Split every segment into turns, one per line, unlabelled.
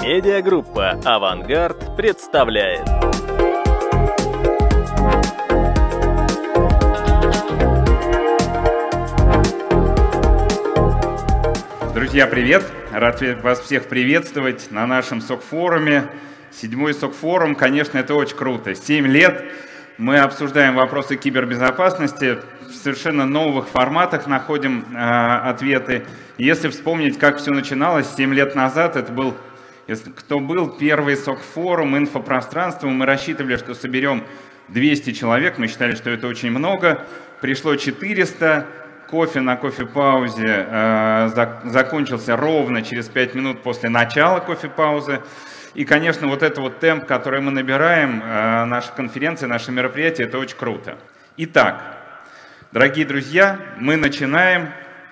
Медиагруппа «Авангард» представляет.
Друзья, привет! Рад вас всех приветствовать на нашем СОК-форуме. 7-й СОК-форум, конечно, это очень круто. 7 лет мы обсуждаем вопросы кибербезопасности, в совершенно новых форматах находим ответы. Если вспомнить, как все начиналось 7 лет назад, это был, кто был, первый СОК-форум инфопространства. Мы рассчитывали, что соберем 200 человек, мы считали, что это очень много. Пришло 400. Кофе на кофе-паузе закончился ровно через 5 минут после начала кофе-паузы. И, конечно, вот этот вот темп, который мы набираем, наша конференция, наше мероприятие, это очень круто. Итак, дорогие друзья, мы начинаем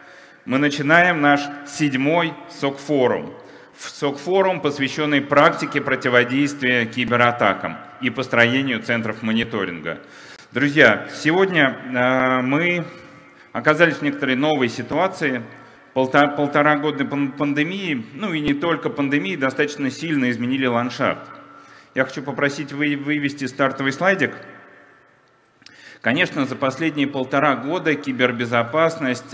наш 7-й СОК-форум. СОК-форум, посвященный практике противодействия кибератакам и построению центров мониторинга. Друзья, сегодня мы оказались в некоторой новой ситуации. Полтора года пандемии, ну и не только пандемии, достаточно сильно изменили ландшафт. Я хочу попросить вывести стартовый слайдик. Конечно, за последние полтора года кибербезопасность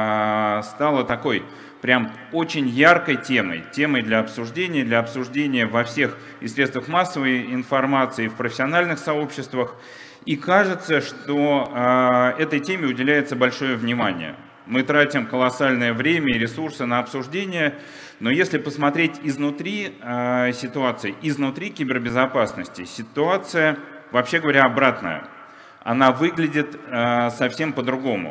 стала такой прям очень яркой темой для обсуждения во всех и средствах массовой информации, и в профессиональных сообществах. И кажется, что этой теме уделяется большое внимание. Мы тратим колоссальное время и ресурсы на обсуждение, но если посмотреть изнутри ситуации, изнутри кибербезопасности, ситуация, вообще говоря, обратная. Она выглядит совсем по-другому.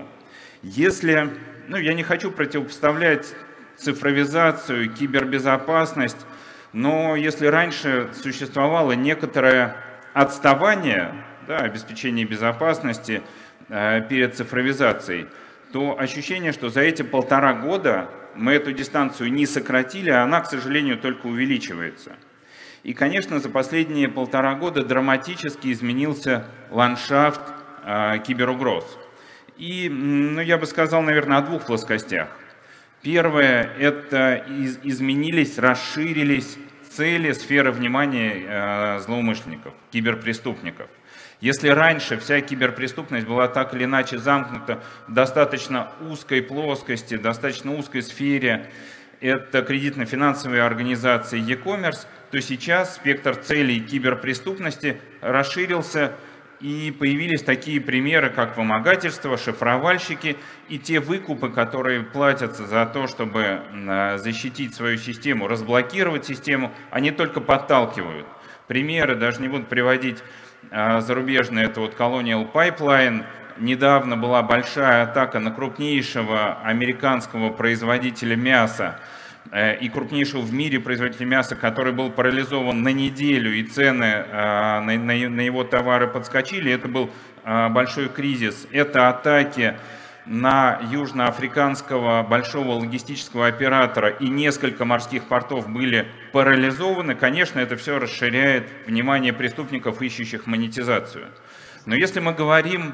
Я не хочу противопоставлять цифровизацию, кибербезопасность, но если раньше существовало некоторое отставание, обеспечение безопасности перед цифровизацией, то ощущение, что за эти полтора года мы эту дистанцию не сократили, а она, к сожалению, только увеличивается. И, конечно, за последние полтора года драматически изменился ландшафт киберугроз. И я бы сказал, наверное, о двух плоскостях. Первое – это изменились, расширились цели, сферы внимания злоумышленников, киберпреступников. Если раньше вся киберпреступность была так или иначе замкнута в достаточно узкой плоскости, достаточно узкой сфере, это кредитно-финансовые организации, e-commerce, то сейчас спектр целей киберпреступности расширился, и появились такие примеры, как вымогательство, шифровальщики и те выкупы, которые платятся за то, чтобы защитить свою систему, разблокировать систему, они только подталкивают. Примеры, даже не буду приводить зарубежные, это вот Colonial Pipeline. Недавно была большая атака на крупнейшего американского производителя мяса и крупнейшего в мире производителя мяса, который был парализован на неделю, и цены на его товары подскочили. Это был большой кризис. Это атаки на южноафриканского большого логистического оператора, и несколько морских портов были парализованы. Конечно, это все расширяет внимание преступников, ищущих монетизацию. Но если мы говорим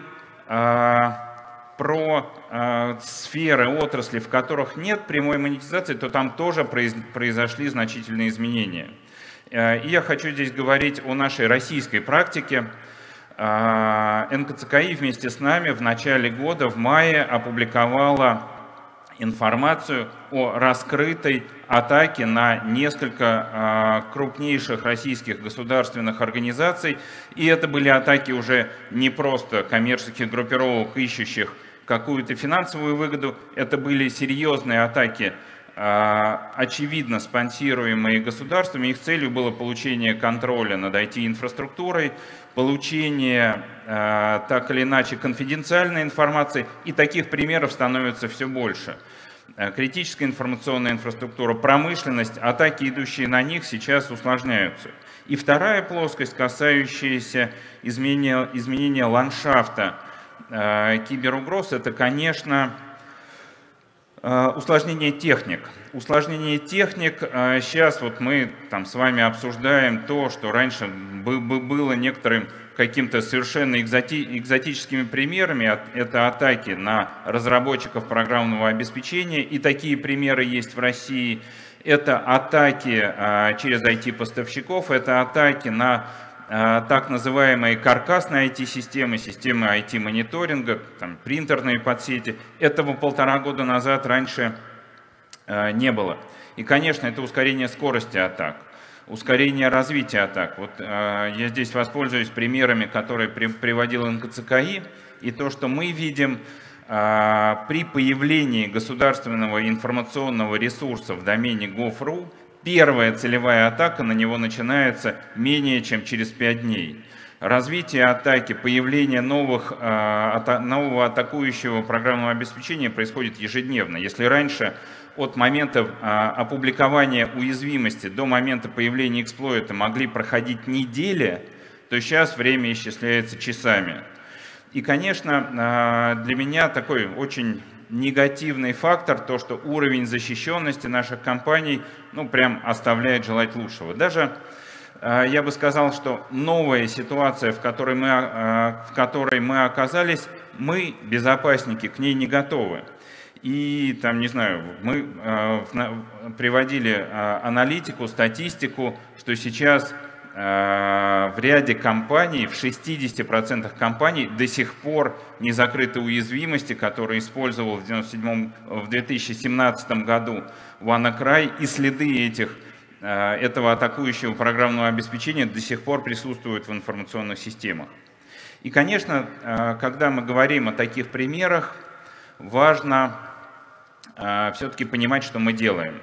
про сферы, отрасли, в которых нет прямой монетизации, то там тоже произошли значительные изменения. И я хочу здесь говорить о нашей российской практике. НКЦКИ вместе с нами в начале года, в мае, опубликовала информацию о раскрытой атаке на несколько крупнейших российских государственных организаций. И это были атаки уже не просто коммерческих группировок, ищущих какую-то финансовую выгоду, это были серьезные атаки, очевидно спонсируемые государствами. Их целью было получение контроля над IT-инфраструктурой, получение так или иначе конфиденциальной информации, и таких примеров становится все больше. Критическая информационная инфраструктура, промышленность, атаки, идущие на них, сейчас усложняются. И вторая плоскость, касающаяся изменения ландшафта киберугроз, это, конечно, усложнение техник. Усложнение техник. Сейчас вот мы с вами обсуждаем то, что раньше было некоторым каким-то совершенно экзотическими примерами. Это атаки на разработчиков программного обеспечения, и такие примеры есть в России. Это атаки через IT-поставщиков, это атаки на так называемые каркасные IT-системы, системы IT-мониторинга, принтерные подсети. Этого 1,5 года назад раньше не было. И, конечно, это ускорение скорости атак, ускорение развития атак. Вот я здесь воспользуюсь примерами, которые приводил НКЦКИ, и то, что мы видим при появлении государственного информационного ресурса в домене gov.ru, первая целевая атака на него начинается менее чем через 5 дней. Развитие атаки, появление нового атакующего программного обеспечения происходит ежедневно. Если раньше от момента опубликования уязвимости до момента появления эксплойта могли проходить недели, то сейчас время исчисляется часами. И, конечно, для меня такой очень негативный фактор, то, что уровень защищенности наших компаний, прям оставляет желать лучшего. Даже я бы сказал, что новая ситуация, в которой мы оказались, мы, безопасники, к ней не готовы. И мы приводили аналитику, статистику, что сейчас в ряде компаний, в 60% компаний до сих пор не закрыты уязвимости, которые использовал в 2017 году WannaCry, и следы этого атакующего программного обеспечения до сих пор присутствуют в информационных системах. И, конечно, когда мы говорим о таких примерах, важно все-таки понимать, что мы делаем.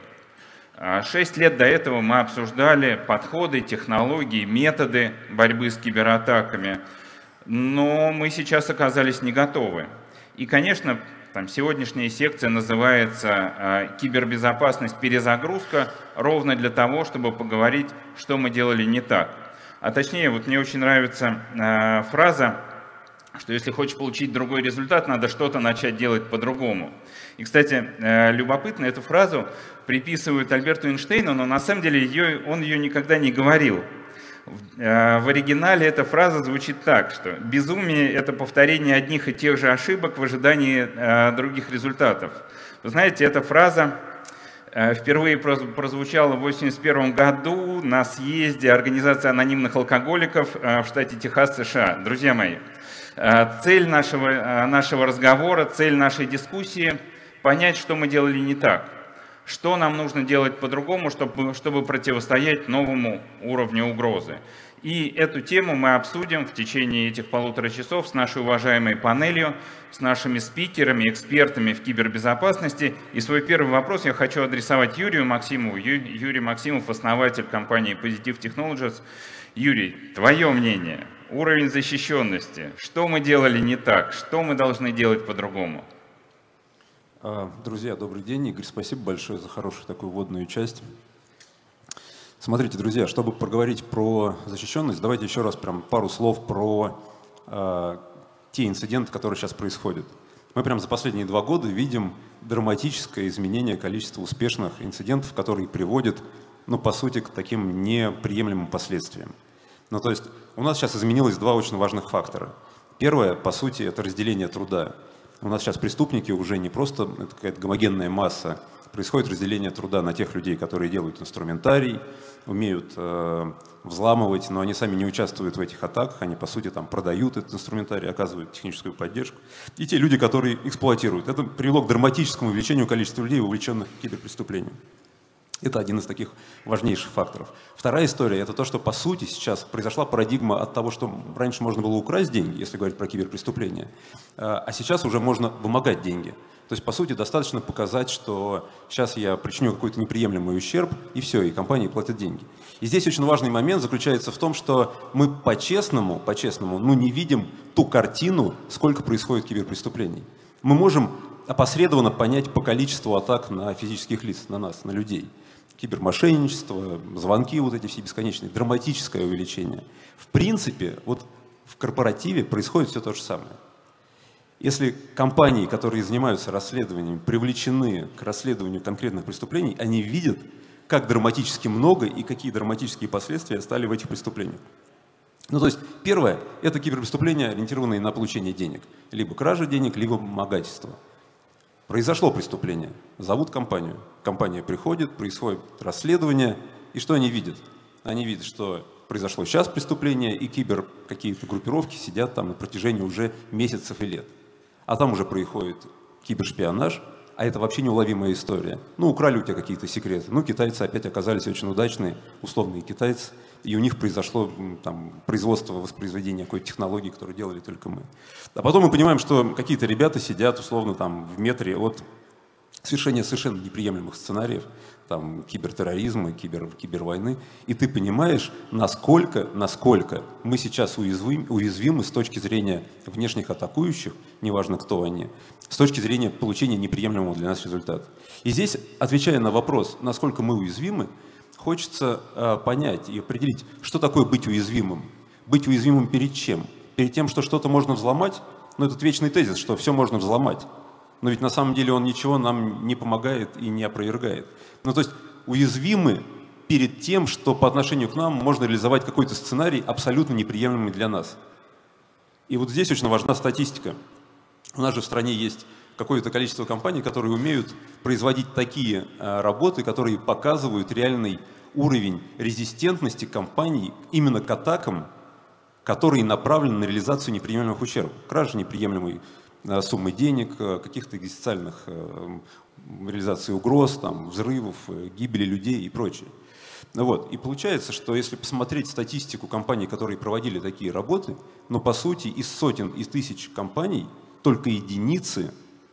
6 лет до этого мы обсуждали подходы, технологии, методы борьбы с кибератаками, но мы сейчас оказались не готовы. И, конечно, сегодняшняя секция называется «Кибербезопасность. Перезагрузка», ровно для того, чтобы поговорить, что мы делали не так. А точнее, вот мне очень нравится фраза, что если хочешь получить другой результат, надо что-то начать делать по-другому. И, кстати, любопытно, эту фразу приписывают Альберту Эйнштейну, но на самом деле он ее никогда не говорил. В оригинале эта фраза звучит так, что безумие – это повторение одних и тех же ошибок в ожидании других результатов. Вы знаете, эта фраза впервые прозвучала в 1981 году на съезде Организации анонимных алкоголиков в штате Техас, США. Друзья мои, цель нашего разговора, цель нашей дискуссии – понять, что мы делали не так, что нам нужно делать по-другому, чтобы противостоять новому уровню угрозы. И эту тему мы обсудим в течение этих 1,5 часов с нашей уважаемой панелью, с нашими спикерами, экспертами в кибербезопасности. И свой первый вопрос я хочу адресовать Юрию Максимову. Юрий Максимов, основатель компании Positive Technologies. Юрий, твое мнение, уровень защищенности, что мы делали не так, что мы должны делать по-другому?
Друзья, добрый день. Игорь, спасибо большое за хорошую такую вводную часть. Смотрите, друзья, чтобы поговорить про защищенность, давайте еще раз прям пару слов про те инциденты, которые сейчас происходят. Мы прям за последние 2 года видим драматическое изменение количества успешных инцидентов, которые приводят, по сути, к таким неприемлемым последствиям. То есть у нас сейчас изменилось 2 очень важных фактора. Первое, по сути, это разделение труда. У нас сейчас преступники уже не просто какая-то гомогенная масса, происходит разделение труда на тех людей, которые делают инструментарий, умеют взламывать, но они сами не участвуют в этих атаках, они по сути продают этот инструментарий, оказывают техническую поддержку. И те люди, которые эксплуатируют. Это привело к драматическому увеличению количества людей, вовлеченных в киберпреступления. Это один из таких важнейших факторов. Вторая история – это то, что по сути сейчас произошла парадигма от того, что раньше можно было украсть деньги, если говорить про киберпреступления, а сейчас уже можно вымогать деньги. То есть, по сути, достаточно показать, что сейчас я причиню какой-то неприемлемый ущерб, и все, и компании платят деньги. И здесь очень важный момент заключается в том, что мы по-честному, не видим ту картину, сколько происходит киберпреступлений. Мы можем опосредованно понять по количеству атак на физических лиц, на нас, на людей. Кибермошенничество, звонки вот эти все бесконечные, драматическое увеличение. В принципе, вот в корпоративе происходит все то же самое. Если компании, которые занимаются расследованием, привлечены к расследованию конкретных преступлений, они видят, как драматически много и какие драматические последствия стали в этих преступлениях. То есть, первое – это киберпреступления, ориентированные на получение денег. Либо кража денег, либо вымогательство. Произошло преступление, зовут компанию. Компания приходит, происходит расследование, и что они видят? Они видят, что произошло сейчас преступление, и какие-то группировки сидят там на протяжении уже месяцев и лет. А там уже происходит кибершпионаж, а это вообще неуловимая история. Ну, украли у тебя какие-то секреты. Ну, китайцы опять оказались очень удачные, условные китайцы, и у них произошло там производство, воспроизведение какой-то технологии, которую делали только мы. А потом мы понимаем, что какие-то ребята сидят условно там в метре от совершенно неприемлемых сценариев, там, кибертерроризма, кибервойны, и ты понимаешь, насколько мы сейчас уязвимы с точки зрения внешних атакующих, неважно кто они, с точки зрения получения неприемлемого для нас результата. И здесь, отвечая на вопрос, насколько мы уязвимы, хочется понять и определить, что такое быть уязвимым. Быть уязвимым перед чем? Перед тем, что что-то можно взломать? Ну, этот вечный тезис, что все можно взломать. Но ведь на самом деле он ничего нам не помогает и не опровергает. Ну, то есть уязвимы перед тем, что по отношению к нам можно реализовать какой-то сценарий, абсолютно неприемлемый для нас. И вот здесь очень важна статистика. У нас же в стране есть какое-то количество компаний, которые умеют производить такие работы, которые показывают реальный уровень резистентности компаний именно к атакам, которые направлены на реализацию неприемлемых ущербов. Кражи неприемлемой суммы денег, каких-то экзистенциальных реализаций угроз, там, взрывов, гибели людей и прочее. Вот. И получается, что если посмотреть статистику компаний, которые проводили такие работы, но по сути из сотен и тысяч компаний только единицы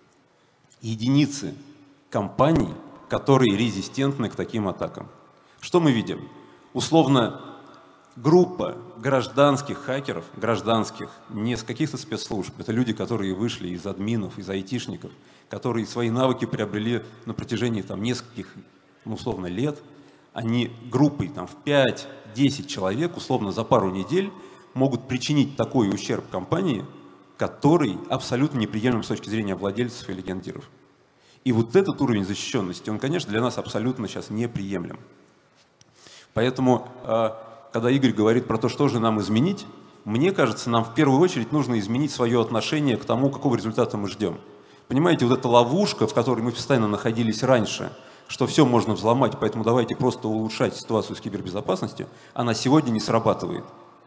компаний, которые резистентны к таким атакам. Что мы видим? Условно, группа гражданских хакеров, не с каких-то спецслужб, это люди, которые вышли из админов, из айтишников, которые свои навыки приобрели на протяжении там, нескольких, условно, лет, они группой там, в 5-10 человек, условно, за пару недель могут причинить такой ущерб компании, который абсолютно неприемлем с точки зрения владельцев или гендиров. И вот этот уровень защищенности, он, конечно, для нас абсолютно сейчас неприемлем. Поэтому, когда Игорь говорит про то, что же нам изменить, мне кажется, нам в первую очередь нужно изменить свое отношение к тому, какого результата мы ждем. Понимаете, вот эта ловушка, в которой мы постоянно находились раньше, что все можно взломать, поэтому давайте просто улучшать ситуацию с кибербезопасностью, она сегодня не срабатывает.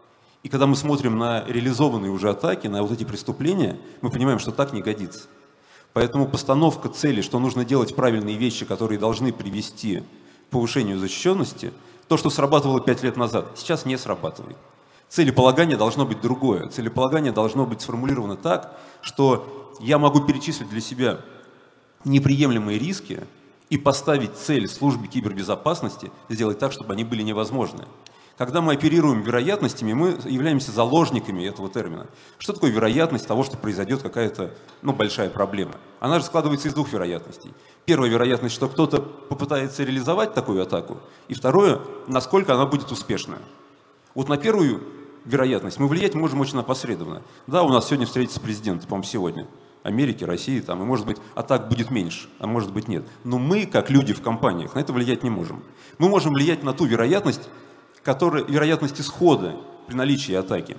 И когда мы смотрим на реализованные уже атаки, на вот эти преступления, мы понимаем, что так не годится. Поэтому постановка цели, что нужно делать правильные вещи, которые должны привести к повышению защищенности, то, что срабатывало 5 лет назад, сейчас не срабатывает. Целеполагание должно быть другое. Целеполагание должно быть сформулировано так, что я могу перечислить для себя неприемлемые риски и поставить цель службе кибербезопасности сделать так, чтобы они были невозможны. Когда мы оперируем вероятностями, мы являемся заложниками этого термина. Что такое вероятность того, что произойдет какая-то большая проблема? Она же складывается из двух вероятностей. Первая вероятность, что кто-то попытается реализовать такую атаку, и второе, насколько она будет успешная. Вот на первую вероятность мы влиять можем очень опосредованно. Да, у нас сегодня встретится президент, по-моему, сегодня. Америки, России, там, и может быть атак будет меньше, а может быть нет. Но мы, как люди в компаниях, на это влиять не можем. Мы можем влиять на ту вероятность, вероятность исхода при наличии атаки.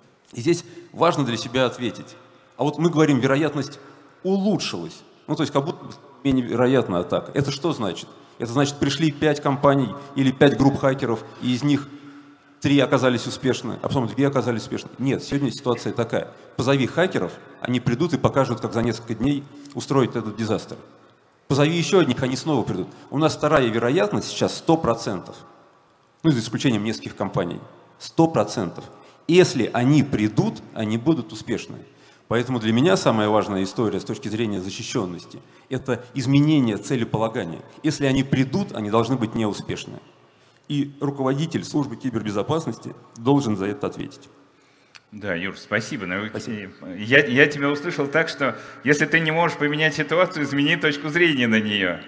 И здесь важно для себя ответить. А вот мы говорим, вероятность улучшилась. Ну, то есть, как будто менее вероятна атака. Это что значит? Это значит, пришли 5 компаний или 5 групп хакеров, и из них 3 оказались успешны, а потом 2 оказались успешны. Нет, сегодня ситуация такая. Позови хакеров, они придут и покажут, как за несколько дней устроить этот дизастер. Позови еще одних, они снова придут. У нас вторая вероятность сейчас 100%. Ну, за исключением нескольких компаний. 100%. Если они придут, они будут успешны. Поэтому для меня самая важная история с точки зрения защищенности – это изменение целеполагания. Если они придут, они должны быть неуспешны. И руководитель службы кибербезопасности должен за это ответить.
Да, Юр, спасибо.
Спасибо.
Я тебя услышал так, что если ты не можешь поменять ситуацию, измени точку зрения на нее.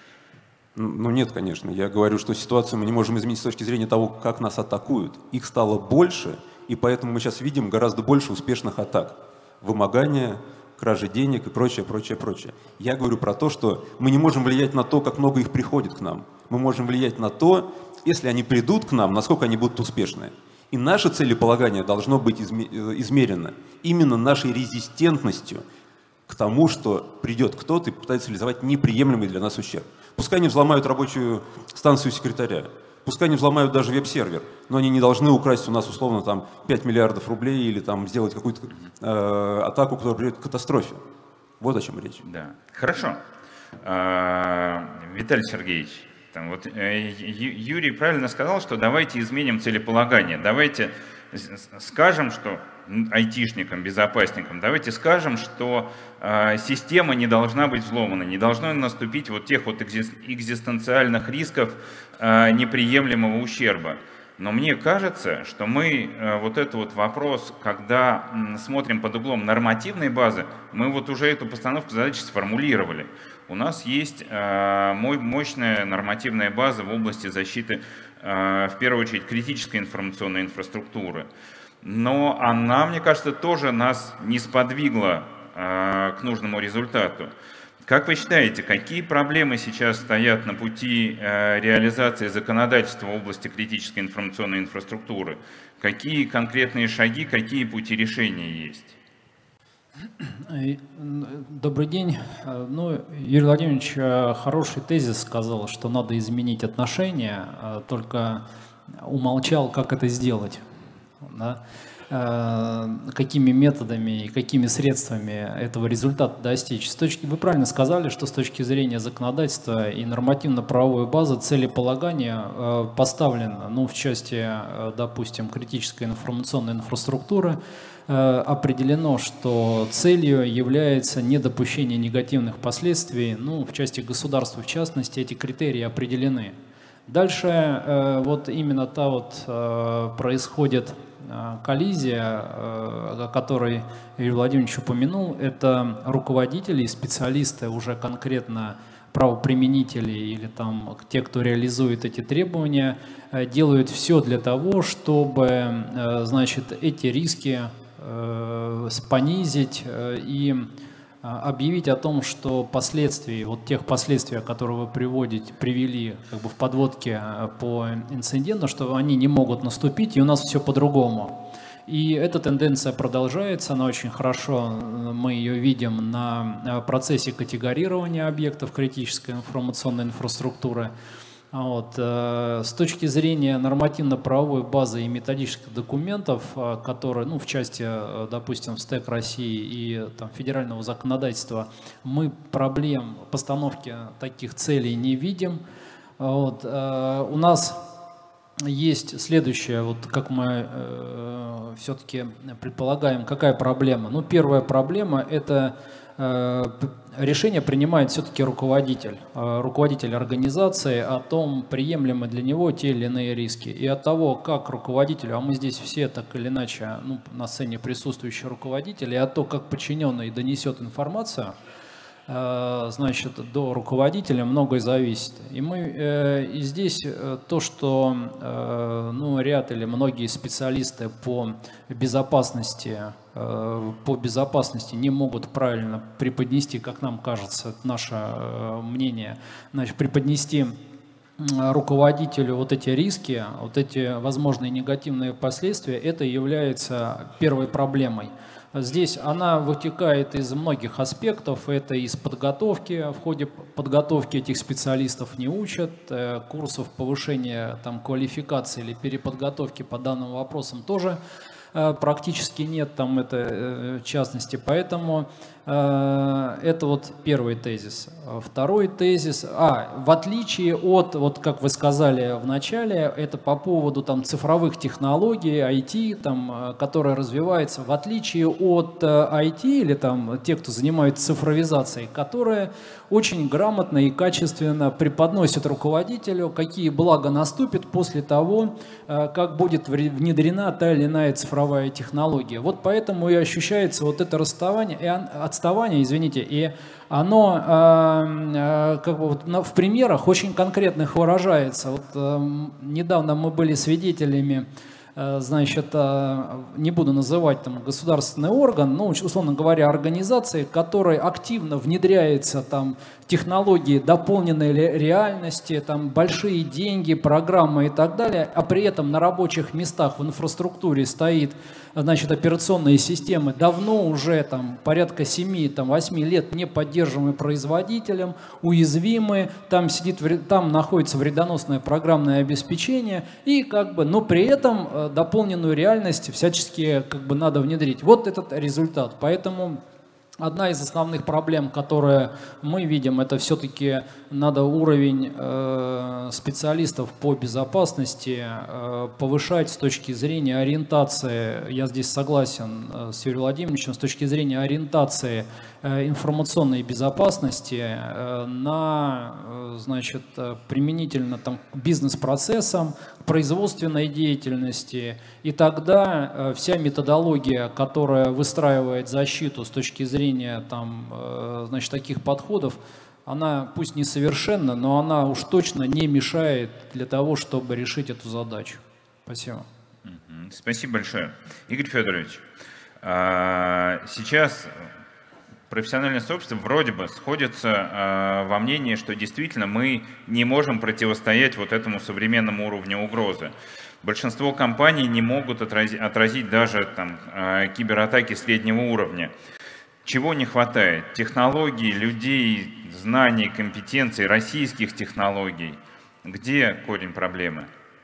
Ну нет, конечно. Я говорю, что ситуацию мы не можем изменить с точки зрения того, как нас атакуют. Их стало больше, и поэтому мы сейчас видим гораздо больше успешных атак. Вымогания, кражи денег и прочее, прочее, прочее. Я говорю про то, что мы не можем влиять на то, как много их приходит к нам. Мы можем влиять на то, если они придут к нам, насколько они будут успешны. И наше целеполагание должно быть измерено именно нашей резистентностью к тому, что придет кто-то и попытается реализовать неприемлемый для нас ущерб. Пускай они взломают рабочую станцию секретаря, пускай они взломают даже веб-сервер, но они не должны украсть у нас условно там 5 миллиардов рублей или там сделать какую-то атаку, которая приведет к катастрофе. Вот о чем речь.
Да, хорошо. Виталий Сергеевич, там вот Юрий правильно сказал, что давайте изменим целеполагание, давайте скажем, что айтишникам, безопасникам, давайте скажем, что система не должна быть взломана, не должно наступить вот тех вот экзистенциальных рисков неприемлемого ущерба. Но мне кажется, что мы вот этот вот вопрос, когда смотрим под углом нормативной базы, мы вот уже эту постановку задачи сформулировали. У нас есть мощная нормативная база в области защиты, в первую очередь, критической информационной инфраструктуры. Но она, мне кажется, тоже нас не сподвигла к нужному результату. Как вы считаете, какие проблемы сейчас стоят на пути реализации законодательства в области критической информационной инфраструктуры? Какие конкретные шаги, какие пути решения есть?
Добрый день. Ну, Юрий Владимирович хороший тезис сказал, что надо изменить отношения, только умолчал, как это сделать. Да? Какими методами и какими средствами этого результата достичь. Вы правильно сказали, что с точки зрения законодательства и нормативно-правовой базы целеполагание поставлено, ну, в части, допустим, критической информационной инфраструктуры, определено, что целью является недопущение негативных последствий, ну, в части государства в частности, эти критерии определены. Дальше вот именно та вот происходит коллизия, о которой Юрий Владимирович упомянул, это руководители и специалисты, уже конкретно правоприменители или там те, кто реализует эти требования, делают все для того, чтобы, значит, эти риски понизить и объявить о том, что последствия, вот тех последствий, которые вы привели как бы в подводке по инциденту, что они не могут наступить, и у нас все по-другому. И эта тенденция продолжается, она очень хорошо, мы ее видим на процессе категорирования объектов критической информационной инфраструктуры. Вот. С точки зрения нормативно-правовой базы и методических документов, которые, ну, в части, допустим, в СТЭК России и там, федерального законодательства, мы проблем постановки таких целей не видим. Вот. У нас есть следующее, вот как мы все-таки предполагаем, какая проблема. Ну, первая проблема – это решение принимает все-таки руководитель организации о том, приемлемы для него те или иные риски. И от того, как руководителю, а мы здесь все так или иначе, ну, на сцене присутствующие руководители, и от того, как подчиненный донесет информацию, значит, до руководителя многое зависит. И здесь то, что ну, ряд или многие специалисты по безопасности не могут правильно преподнести, как нам кажется, это наше мнение, значит, преподнести руководителю вот эти риски, вот эти возможные негативные последствия, это является первой проблемой. Здесь она вытекает из многих аспектов. Это из подготовки. В ходе подготовки этих специалистов не учат. Курсов повышения там, квалификации или переподготовки по данным вопросам тоже практически нет, там это в частности. Поэтому это вот первый тезис. Второй тезис. В отличие от, вот как вы сказали в начале, это по поводу там, цифровых технологий, IT, там, которая развивается, в отличие от IT или там, те, кто занимается цифровизацией, которые очень грамотно и качественно преподносят руководителю, какие блага наступят после того, как будет внедрена та или иная цифровая технология. Вот поэтому и ощущается вот это отставание, извините, и оно как бы вот в примерах очень конкретных выражается. Вот, недавно мы были свидетелями значит, не буду называть там государственный орган, но, условно говоря, организации, которой активно внедряется там технологии дополненной реальности, там большие деньги, программы и так далее, а при этом на рабочих местах в инфраструктуре стоит, значит, операционные системы, давно уже там порядка 7-8 лет не поддерживаемые производителем, уязвимые, там находится вредоносное программное обеспечение, и как бы, но при этом дополненную реальность всячески как бы надо внедрить. Вот этот результат. Поэтому одна из основных проблем, которые мы видим, это все-таки надо уровень специалистов по безопасности повышать с точки зрения ориентации. Я здесь согласен с Юрием Владимировичем, с точки зрения ориентации информационной безопасности на, значит, применительно там, к бизнес-процессам, к производственной деятельности. И тогда вся методология, которая выстраивает защиту с точки зрения там, значит, таких подходов, она пусть несовершенна, но она уж точно не мешает для того, чтобы решить эту задачу. Спасибо.
Спасибо большое. Игорь Федорович, сейчас профессиональное сообщество вроде бы сходится во мнении, что действительно мы не можем противостоять вот этому современному уровню угрозы. Большинство компаний не могут отразить даже там, кибератаки среднего уровня. Чего не хватает? Технологий, людей, знаний, компетенций, российских технологий. Где корень проблемы?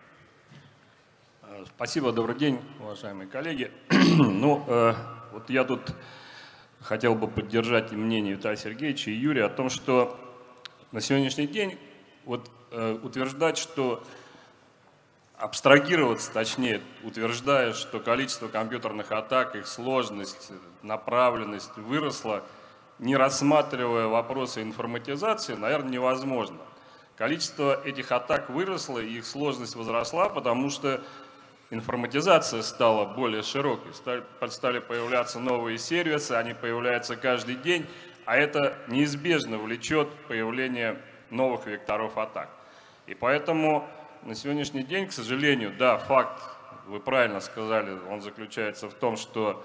Спасибо, добрый день, уважаемые коллеги. Ну, вот я тут хотел бы поддержать мнение Виталия Сергеевича и Юрия о том, что на сегодняшний день вот, утверждать, что абстрагироваться, точнее, утверждая, что количество компьютерных атак, их сложность, направленность выросла, не рассматривая вопросы информатизации, наверное, невозможно. Количество этих атак выросло, и их сложность возросла, потому что информатизация стала более широкой. Стали появляться новые сервисы, они появляются каждый день, а это неизбежно влечет появление новых векторов атак. И поэтому на сегодняшний день, к сожалению, да, факт, вы правильно сказали, он заключается в том, что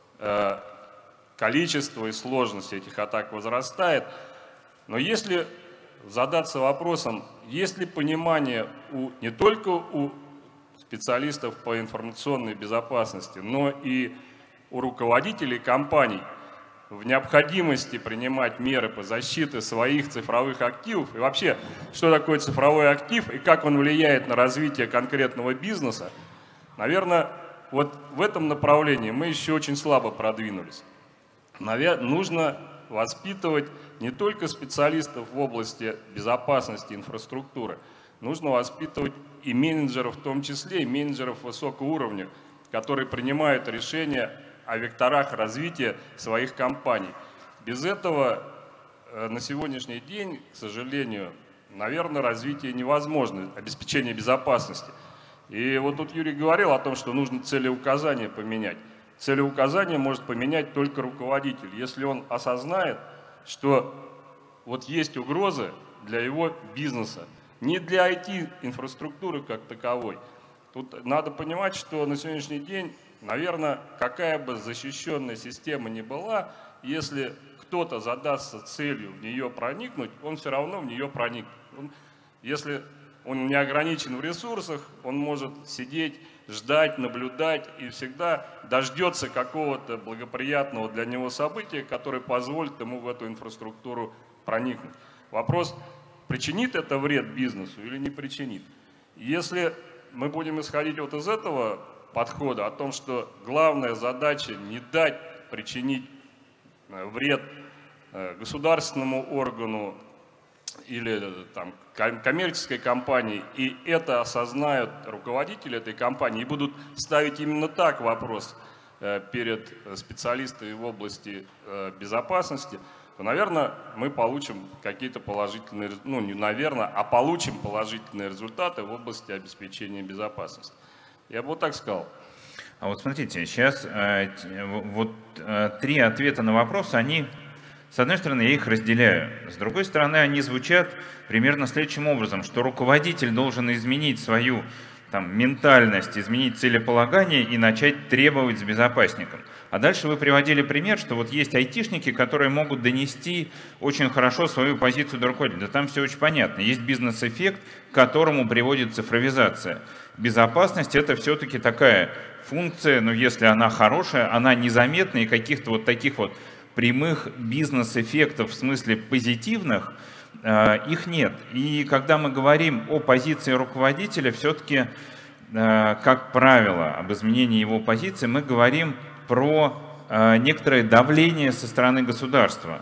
количество и сложность этих атак возрастает. Но если задаться вопросом, есть ли понимание не только у специалистов по информационной безопасности, но и у руководителей компаний в необходимости принимать меры по защите своих цифровых активов и вообще, что такое цифровой актив и как он влияет на развитие конкретного бизнеса, наверное, вот в этом направлении мы еще очень слабо продвинулись. Нужно воспитывать не только специалистов в области безопасности инфраструктуры, нужно воспитывать и менеджеров в том числе, и менеджеров высокого уровня, которые принимают решения о векторах развития своих компаний. Без этого на сегодняшний день, к сожалению, наверное, развитие невозможно, обеспечение безопасности. И вот тут Юрий говорил о том, что нужно целеуказания поменять. Целеуказание может поменять только руководитель, если он осознает, что вот есть угрозы для его бизнеса, не для IT-инфраструктуры как таковой. Тут надо понимать, что на сегодняшний день, наверное, какая бы защищенная система ни была, если кто-то задастся целью в нее проникнуть, он все равно в нее проникнет. Если он не ограничен в ресурсах, он может сидеть, ждать, наблюдать и всегда дождется какого-то благоприятного для него события, которое позволит ему в эту инфраструктуру проникнуть. Вопрос, причинит это вред бизнесу или не причинит? Если мы будем исходить вот из этого подхода, о том, что главная задача не дать причинить вред государственному органу или там, коммерческой компании, и это осознают руководители этой компании и будут ставить именно так вопрос перед специалистами в области безопасности, то, наверное, мы получим какие-то положительные, ну не наверное, а получим положительные результаты в области обеспечения безопасности. Я бы вот так сказал.
А вот смотрите, сейчас вот три ответа на вопрос, они, с одной стороны, я их разделяю, с другой стороны, они звучат примерно следующим образом, что руководитель должен изменить свою там, ментальность, изменить целеполагание и начать требовать с безопасником. А дальше вы приводили пример, что вот есть айтишники, которые могут донести очень хорошо свою позицию до руководителя. Да там все очень понятно. Есть бизнес-эффект, к которому приводит цифровизация. Безопасность — это все-таки такая функция, но если она хорошая, она незаметна, и каких-то вот таких вот прямых бизнес-эффектов в смысле позитивных их нет. И когда мы говорим о позиции руководителя, все-таки, как правило, об изменении его позиции, мы говорим про некоторое давление со стороны государства,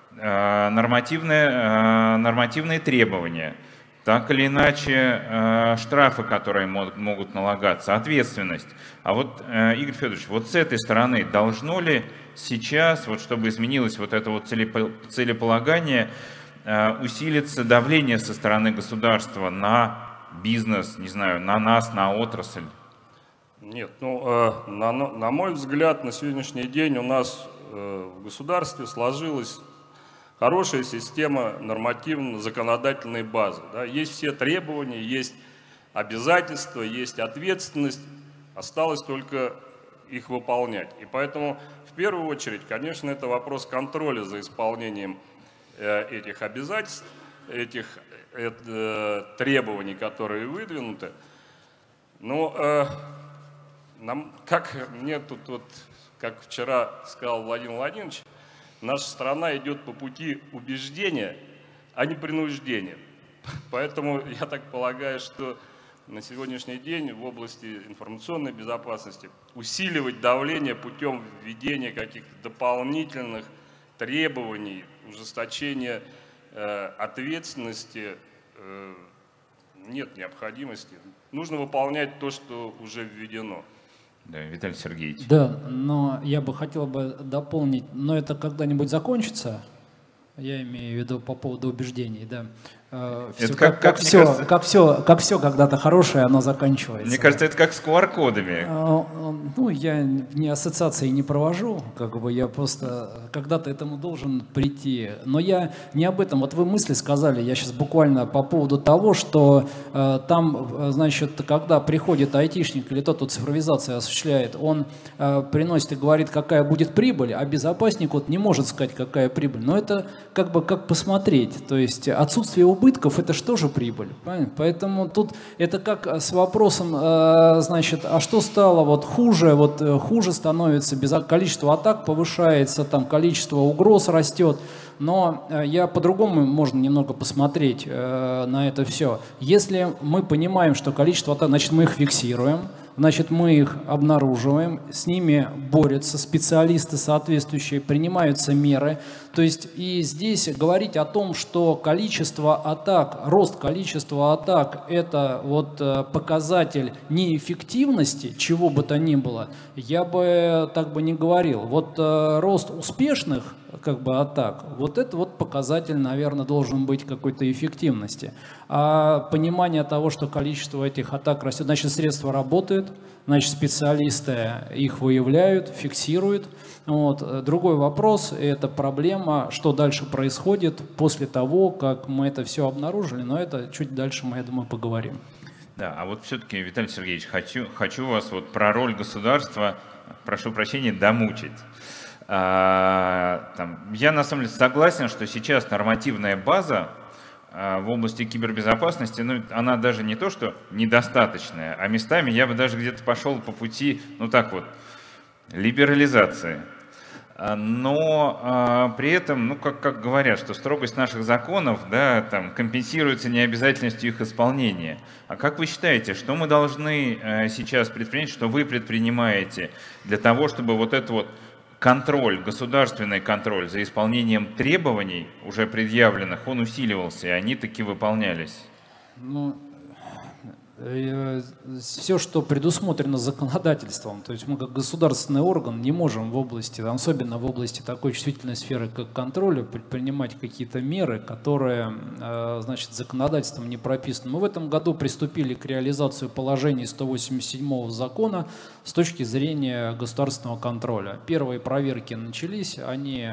нормативные требования, так или иначе штрафы, которые могут налагаться, ответственность. А вот, Игорь Федорович, вот с этой стороны должно ли сейчас, вот чтобы изменилось вот это вот целеполагание, усилится давление со стороны государства на бизнес, не знаю, на нас, на отрасль?
Нет, ну, на мой взгляд, на сегодняшний день у нас в государстве сложилась хорошая система нормативно-законодательной базы. Да? Есть все требования, есть обязательства, есть ответственность, осталось только их выполнять. И поэтому, в первую очередь, конечно, это вопрос контроля за исполнением этих обязательств, этих требований, которые выдвинуты. Но как мне тут, вот, как вчера сказал Владимир Владимирович, наша страна идет по пути убеждения, а не принуждения. Поэтому я так полагаю, что на сегодняшний день в области информационной безопасности усиливать давление путем введения каких-то дополнительных требований, ужесточения ответственности нет необходимости. Нужно выполнять то, что уже введено.
Да, Виталий Сергеевич.
Да, но я бы хотел дополнить, но это когда-нибудь закончится, я имею в виду по поводу убеждений, да.
Это
как все когда-то хорошее, оно заканчивается.
Мне кажется, это как с QR-кодами.
Ну, я ни ассоциации не провожу, как бы я просто когда-то этому должен прийти. Но я не об этом. Вот вы мысли сказали, я сейчас буквально по поводу того, что там, значит, когда приходит айтишник или тот, кто цифровизацию осуществляет, он приносит и говорит, какая будет прибыль, а безопасник вот не может сказать, какая прибыль. Но это как бы как посмотреть. То есть отсутствие убытков — это что же прибыль? Правильно? Поэтому тут это как с вопросом, значит, а что стало вот хуже? Вот хуже становится, количество атак повышается, там количество угроз растет. Но я по-другому можно немного посмотреть на это все. Если мы понимаем, что количество атак, значит, мы их фиксируем, значит, мы их обнаруживаем, с ними борются специалисты соответствующие, принимаются меры. То есть и здесь говорить о том, что количество атак, рост количества атак – это вот показатель неэффективности, чего бы то ни было, я бы так бы не говорил. Вот рост успешных как бы атак, вот это вот показатель, наверное, должен быть какой-то эффективности. А понимание того, что количество этих атак растет, значит, средства работают, значит, специалисты их выявляют, фиксируют. Вот. Другой вопрос – это проблема, что дальше происходит после того, как мы это все обнаружили, но это чуть дальше мы, я думаю, поговорим.
Да, а вот все-таки, Виталий Сергеевич, хочу вас вот про роль государства, прошу прощения, домучить. Я на самом деле согласен, что сейчас нормативная база в области кибербезопасности, ну, она даже не то, что недостаточная, а местами я бы даже где-то пошел по пути, ну так вот, либерализации. Но при этом, ну, как говорят, что строгость наших законов, да, там, компенсируется необязательностью их исполнения. А как вы считаете, что мы должны сейчас предпринять, что вы предпринимаете для того, чтобы вот это вот контроль, государственный контроль за исполнением требований, уже предъявленных, он усиливался, и они таки выполнялись?
Ну, все, что предусмотрено законодательством, то есть мы как государственный орган не можем в области, особенно в области такой чувствительной сферы, как контроля, предпринимать какие-то меры, которые, значит, законодательством не прописаны. Мы в этом году приступили к реализации положений 187-го закона с точки зрения государственного контроля. Первые проверки начались, они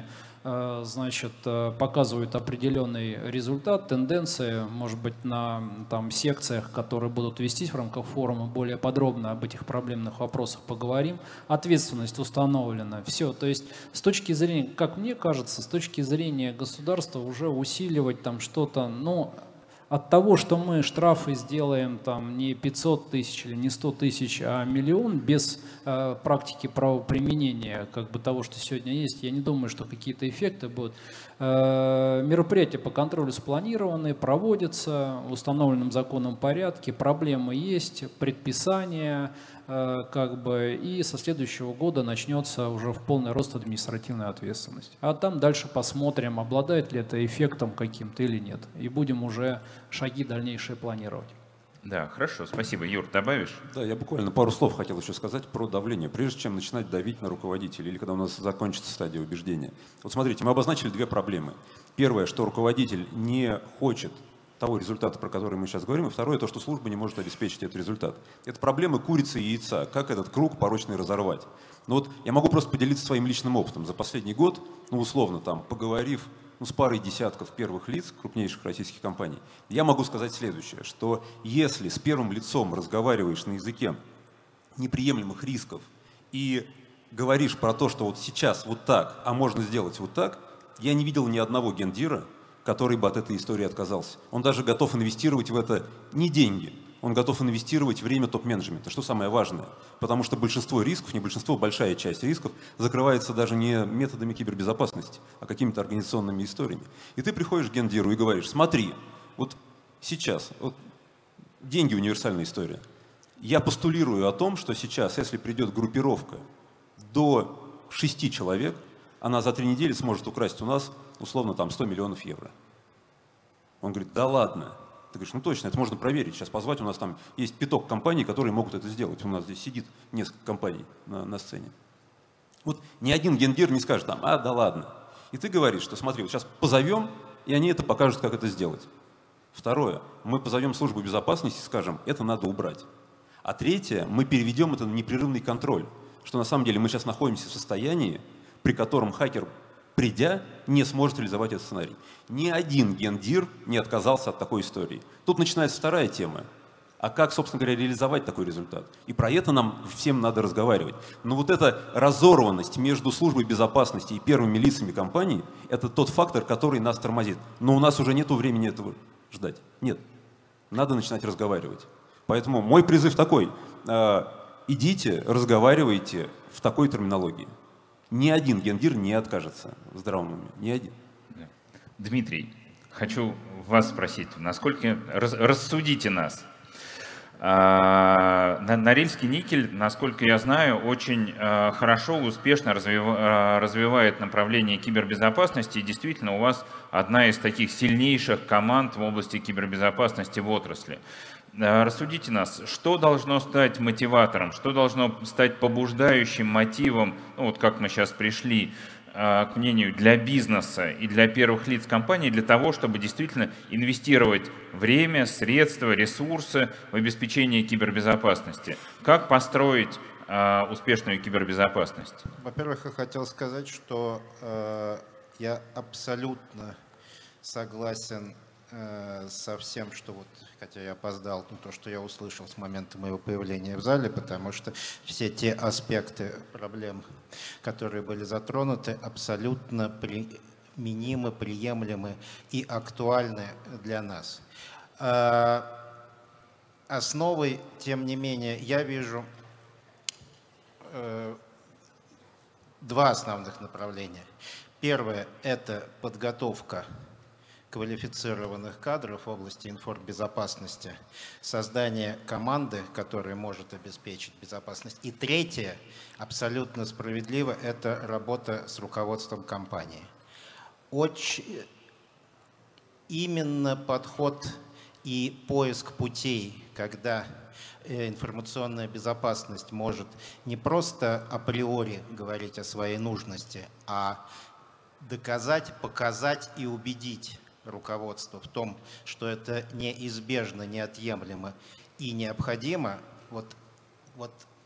значит, показывают определенный результат, тенденции, может быть, на там, секциях, которые будут вестись в рамках форума, более подробно об этих проблемных вопросах поговорим. Ответственность установлена. Все. То есть с точки зрения, как мне кажется, с точки зрения государства уже усиливать там что-то, ну, от того, что мы штрафы сделаем там не 500 тысяч или не 100 тысяч, а миллион без практики правоприменения, как бы того, что сегодня есть, я не думаю, что какие-то эффекты будут. Мероприятия по контролю спланированы, проводятся в установленном законом порядке, проблемы есть, предписания, как бы, и со следующего года начнется уже в полный рост административная ответственность. А там дальше посмотрим, обладает ли это эффектом каким-то или нет. И будем уже шаги дальнейшие планировать.
Да, хорошо, спасибо. Юр, добавишь?
Да, я буквально пару слов хотел еще сказать про давление. Прежде чем начинать давить на руководителей, или когда у нас закончится стадия убеждения. Вот смотрите, мы обозначили две проблемы. Первое, что руководитель не хочет того результата, про который мы сейчас говорим, и второе, то, что служба не может обеспечить этот результат. Это проблемы курицы и яйца, как этот круг порочный разорвать. Ну вот я могу просто поделиться своим личным опытом. За последний год, ну условно там, поговорив с парой десятков первых лиц крупнейших российских компаний, я могу сказать следующее, что если с первым лицом разговариваешь на языке неприемлемых рисков и говоришь про то, что вот сейчас вот так, а можно сделать вот так, я не видел ни одного гендира, который бы от этой истории отказался. Он даже готов инвестировать в это не деньги, он готов инвестировать время топ-менеджмента, что самое важное. Потому что большинство рисков, не большинство, большая часть рисков закрывается даже не методами кибербезопасности, а какими-то организационными историями. И ты приходишь к гендиру и говоришь, смотри, вот сейчас, вот деньги — универсальная история. Я постулирую о том, что сейчас, если придет группировка до 6 человек, она за 3 недели сможет украсть у нас, условно, там 100 миллионов евро. Он говорит, да ладно. Ты говоришь, ну точно, это можно проверить. Сейчас позвать, у нас там есть пяток компаний, которые могут это сделать. У нас здесь сидит несколько компаний на сцене. Вот ни один гендир не скажет там, а, да ладно. И ты говоришь, что смотри, вот сейчас позовем, и они это покажут, как это сделать. Второе, мы позовем службу безопасности и скажем, это надо убрать. А третье, мы переведем это на непрерывный контроль. Что на самом деле мы сейчас находимся в состоянии, при котором хакер, придя, не сможет реализовать этот сценарий. Ни один гендир не отказался от такой истории. Тут начинается вторая тема. А как, собственно говоря, реализовать такой результат? И про это нам всем надо разговаривать. Но вот эта разорванность между службой безопасности и первыми лицами компании – это тот фактор, который нас тормозит. Но у нас уже нет времени этого ждать. Нет. Надо начинать разговаривать. Поэтому мой призыв такой. Идите, разговаривайте в такой терминологии. Ни один гендир не откажется в здравом уме. Ни один.
Дмитрий, хочу вас спросить, насколько рассудите нас. Норильский никель, насколько я знаю, очень хорошо, успешно развивает направление кибербезопасности. И действительно, у вас одна из таких сильнейших команд в области кибербезопасности в отрасли. Рассудите нас, что должно стать мотиватором, что должно стать побуждающим мотивом, ну, вот как мы сейчас пришли к мнению, для бизнеса и для первых лиц компании, для того, чтобы действительно инвестировать время, средства, ресурсы в обеспечение кибербезопасности. Как построить успешную кибербезопасность?
Во-первых, я хотел сказать, что я абсолютно согласен со всем, что вот, хотя я опоздал, то, что я услышал с момента моего появления в зале, потому что все те аспекты проблем, которые были затронуты, абсолютно применимы, приемлемы и актуальны для нас. Основой, тем не менее, я вижу два основных направления. Первое – это подготовка квалифицированных кадров в области информбезопасности, создание команды, которая может обеспечить безопасность. И третье, абсолютно справедливо, это работа с руководством компании. Именно подход и поиск путей, когда информационная безопасность может не просто априори говорить о своей нужности, а доказать, показать и убедить руководство в том, что это неизбежно, неотъемлемо и необходимо, вот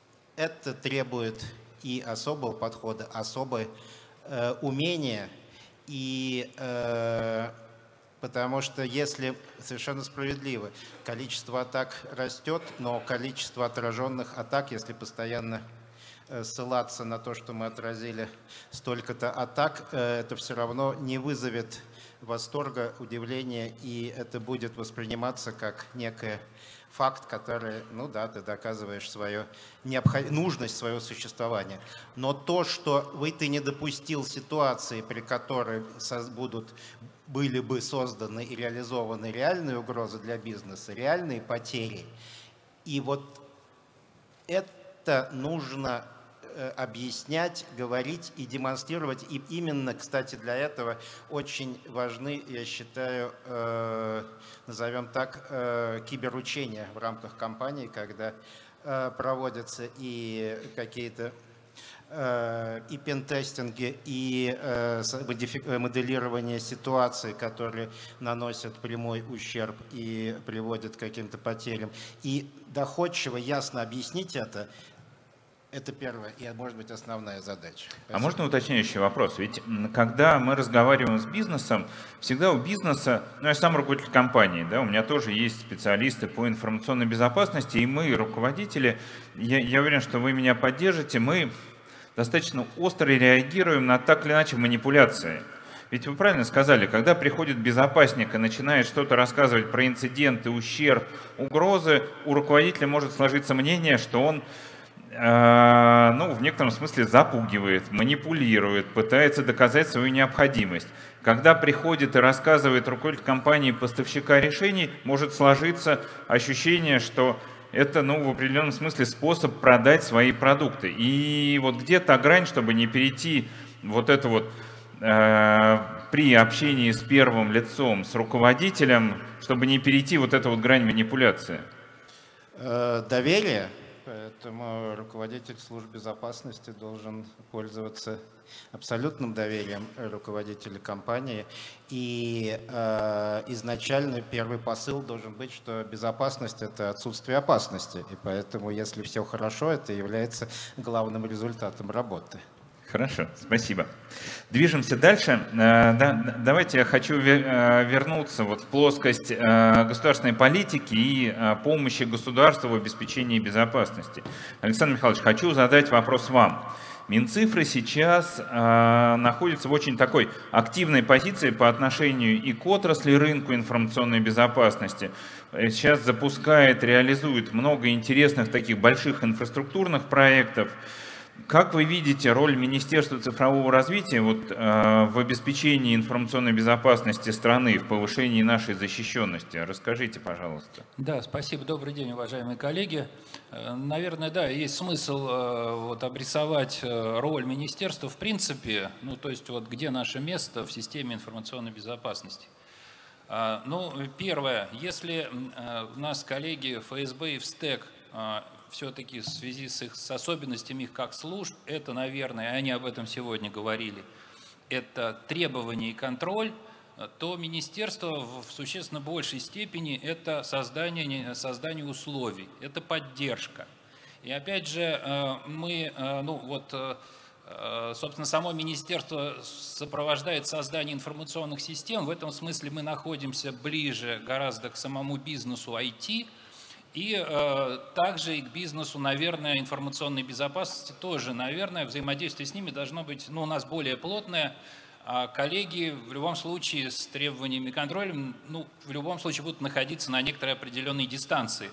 это требует и особого подхода, особое умения И потому что если, совершенно справедливо, количество атак растет, но количество отраженных атак, если постоянно ссылаться на то, что мы отразили столько-то атак, это все равно не вызовет восторга, удивления, и это будет восприниматься как некий факт, который, ну да, ты доказываешь свою нужность своего существования. Но то, что ты не допустил ситуации, при которой были бы созданы и реализованы реальные угрозы для бизнеса, реальные потери, и вот это нужно объяснять, говорить и демонстрировать. И именно, кстати, для этого очень важны, я считаю, назовем так, киберучения в рамках компании, когда проводятся и какие-то и пентестинги, и моделирование ситуаций, которые наносят прямой ущерб и приводят к каким-то потерям. И доходчиво, ясно объяснить это первая и, может быть, основная задача. Спасибо.
А можно уточняющий вопрос? Ведь когда мы разговариваем с бизнесом, всегда у бизнеса, ну я сам руководитель компании, да, у меня тоже есть специалисты по информационной безопасности, и мы, руководители, я уверен, что вы меня поддержите, мы достаточно остро реагируем на так или иначе манипуляции. Ведь вы правильно сказали, когда приходит безопасник и начинает что-то рассказывать про инциденты, ущерб, угрозы, у руководителя может сложиться мнение, что он в некотором смысле запугивает, манипулирует, пытается доказать свою необходимость. Когда приходит и рассказывает руководитель компании, поставщика решений, может сложиться ощущение, что это, в определенном смысле способ продать свои продукты. И вот где та грань, чтобы не перейти при общении с первым лицом, с руководителем, чтобы не перейти эту грань манипуляции?
Доверие. Поэтому руководитель служб безопасности должен пользоваться абсолютным доверием руководителя компании. И изначально первый посыл должен быть, что безопасность – это отсутствие опасности. И поэтому, если все хорошо, это является главным результатом работы.
Хорошо, спасибо. Движемся дальше. Давайте я хочу вернуться в плоскость государственной политики и помощи государству в обеспечении безопасности. Александр Михайлович, хочу задать вопрос вам. Минцифры сейчас находятся в очень такой активной позиции по отношению и к отрасли рынку информационной безопасности. Сейчас запускает, реализует много интересных таких больших инфраструктурных проектов. Как вы видите роль Министерства цифрового развития в обеспечении информационной безопасности страны, в повышении нашей защищенности? Расскажите, пожалуйста.
Да, спасибо. Добрый день, уважаемые коллеги. Наверное, да, есть смысл обрисовать роль министерства в принципе, то есть где наше место в системе информационной безопасности. Первое, если у нас коллеги ФСБ и ВСТЭК все-таки в связи с особенностями их как служб, это, наверное, они об этом сегодня говорили, это требования и контроль, то министерство в существенно большей степени это создание условий, это поддержка. И опять же, мы, собственно, само министерство сопровождает создание информационных систем, в этом смысле мы находимся ближе гораздо к самому бизнесу IT, и также и к бизнесу, наверное, информационной безопасности тоже, наверное, взаимодействие с ними должно быть у нас более плотное. А коллеги в любом случае с требованиями и контролем, в любом случае будут находиться на некоторой определенной дистанции.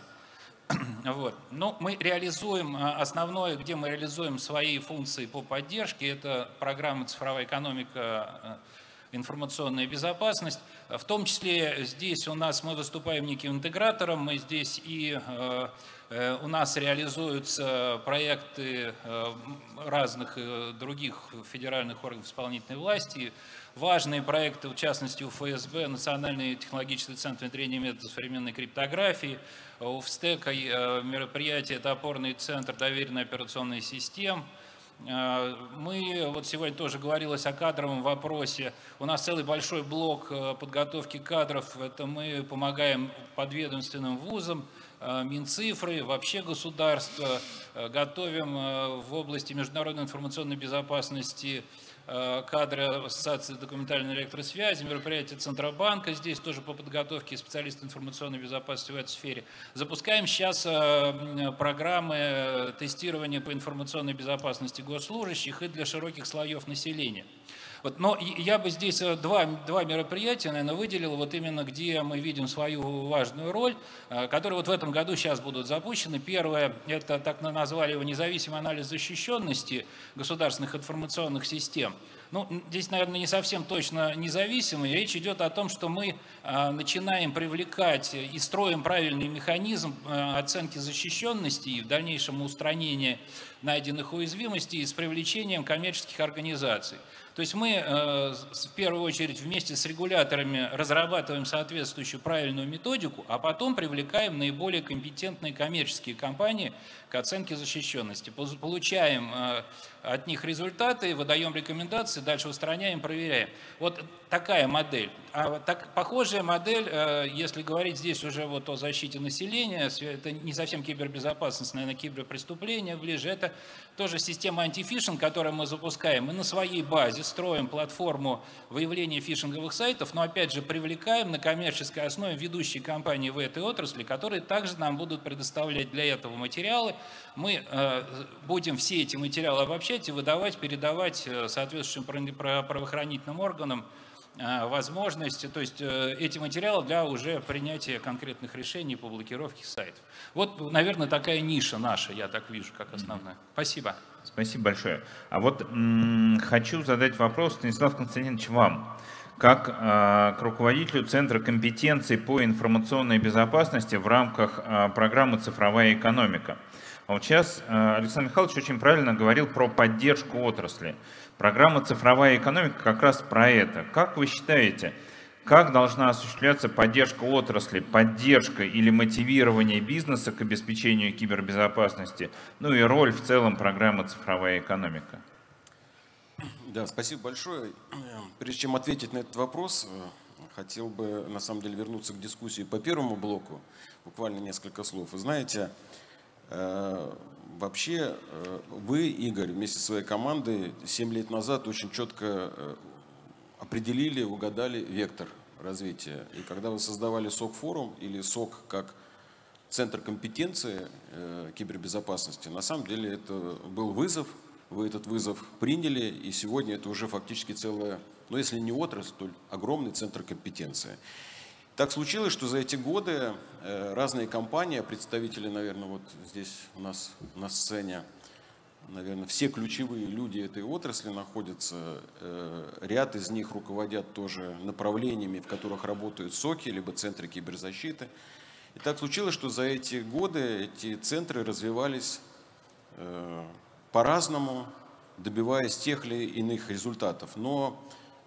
Мы реализуем, основное, где мы реализуем свои функции по поддержке, это программа «Цифровая экономика», информационная безопасность. В том числе здесь мы выступаем неким интегратором, мы здесь у нас реализуются проекты разных других федеральных органов исполнительной власти. Важные проекты, в частности, у ФСБ, Национальный технологический центр внедрения методов современной криптографии, у ВСТЭКа мероприятие, это опорный центр доверенной операционной системы. Мы, сегодня тоже говорилось о кадровом вопросе, у нас целый большой блок подготовки кадров, это мы помогаем подведомственным вузам, Минцифры, вообще государство, готовим в области международной информационной безопасности кадры Ассоциации документальной электросвязи, мероприятие Центробанка, здесь тоже по подготовке специалистов информационной безопасности в этой сфере. Запускаем сейчас программы тестирования по информационной безопасности госслужащих и для широких слоев населения. Вот, но я бы здесь два мероприятия, наверное, выделил, вот именно где мы видим свою важную роль, которые вот в этом году сейчас будут запущены. Первое, это так назвали его независимый анализ защищенности государственных информационных систем. Ну, здесь, наверное, не совсем точно независимый. Речь идет о том, что мы начинаем привлекать и строим правильный механизм оценки защищенности и в дальнейшем устранения найденных уязвимостей с привлечением коммерческих организаций. То есть мы в первую очередь вместе с регуляторами разрабатываем соответствующую правильную методику, а потом привлекаем наиболее компетентные коммерческие компании к оценке защищенности. Получаем от них результаты, выдаем рекомендации, дальше устраняем, проверяем. Вот такая модель. Похожая модель, если говорить здесь уже вот о защите населения, это не совсем кибербезопасность, наверное, киберпреступления ближе, это тоже система антифишинг, которую мы запускаем. Мы на своей базе строим платформу выявления фишинговых сайтов, но опять же привлекаем на коммерческой основе ведущие компании в этой отрасли, которые также нам будут предоставлять для этого материалы. Мы будем все эти материалы обобщать и выдавать, передавать соответствующим правоохранительным органам возможности, то есть эти материалы для уже принятия конкретных решений по блокировке сайтов. Вот, наверное, такая ниша наша, я так вижу, как основная. Спасибо.
Спасибо большое. А вот хочу задать вопрос, Станислав Константинович, вам. Как к руководителю Центра компетенций по информационной безопасности в рамках программы «Цифровая экономика». А вот сейчас Александр Михайлович очень правильно говорил про поддержку отрасли. Программа «Цифровая экономика» как раз про это. Как вы считаете, как должна осуществляться поддержка отрасли, поддержка или мотивирование бизнеса к обеспечению кибербезопасности, ну и роль в целом программы «Цифровая экономика»?
Да, спасибо большое. Прежде чем ответить на этот вопрос, хотел бы на самом деле вернуться к дискуссии по первому блоку. Буквально несколько слов. Вы знаете, вообще вы, Игорь, вместе со своей командой 7 лет назад очень четко определили, угадали вектор развития. И когда вы создавали СОК-форум или СОК как центр компетенции кибербезопасности, на самом деле это был вызов, вы этот вызов приняли, и сегодня это уже фактически целая, ну если не отрасль, то огромный центр компетенции. Так случилось, что за эти годы разные компании, представители, наверное, вот здесь у нас на сцене, наверное, все ключевые люди этой отрасли находятся, ряд из них руководят тоже направлениями, в которых работают СОКи, либо центры киберзащиты. И так случилось, что за эти годы эти центры развивались по-разному, добиваясь тех или иных результатов. Но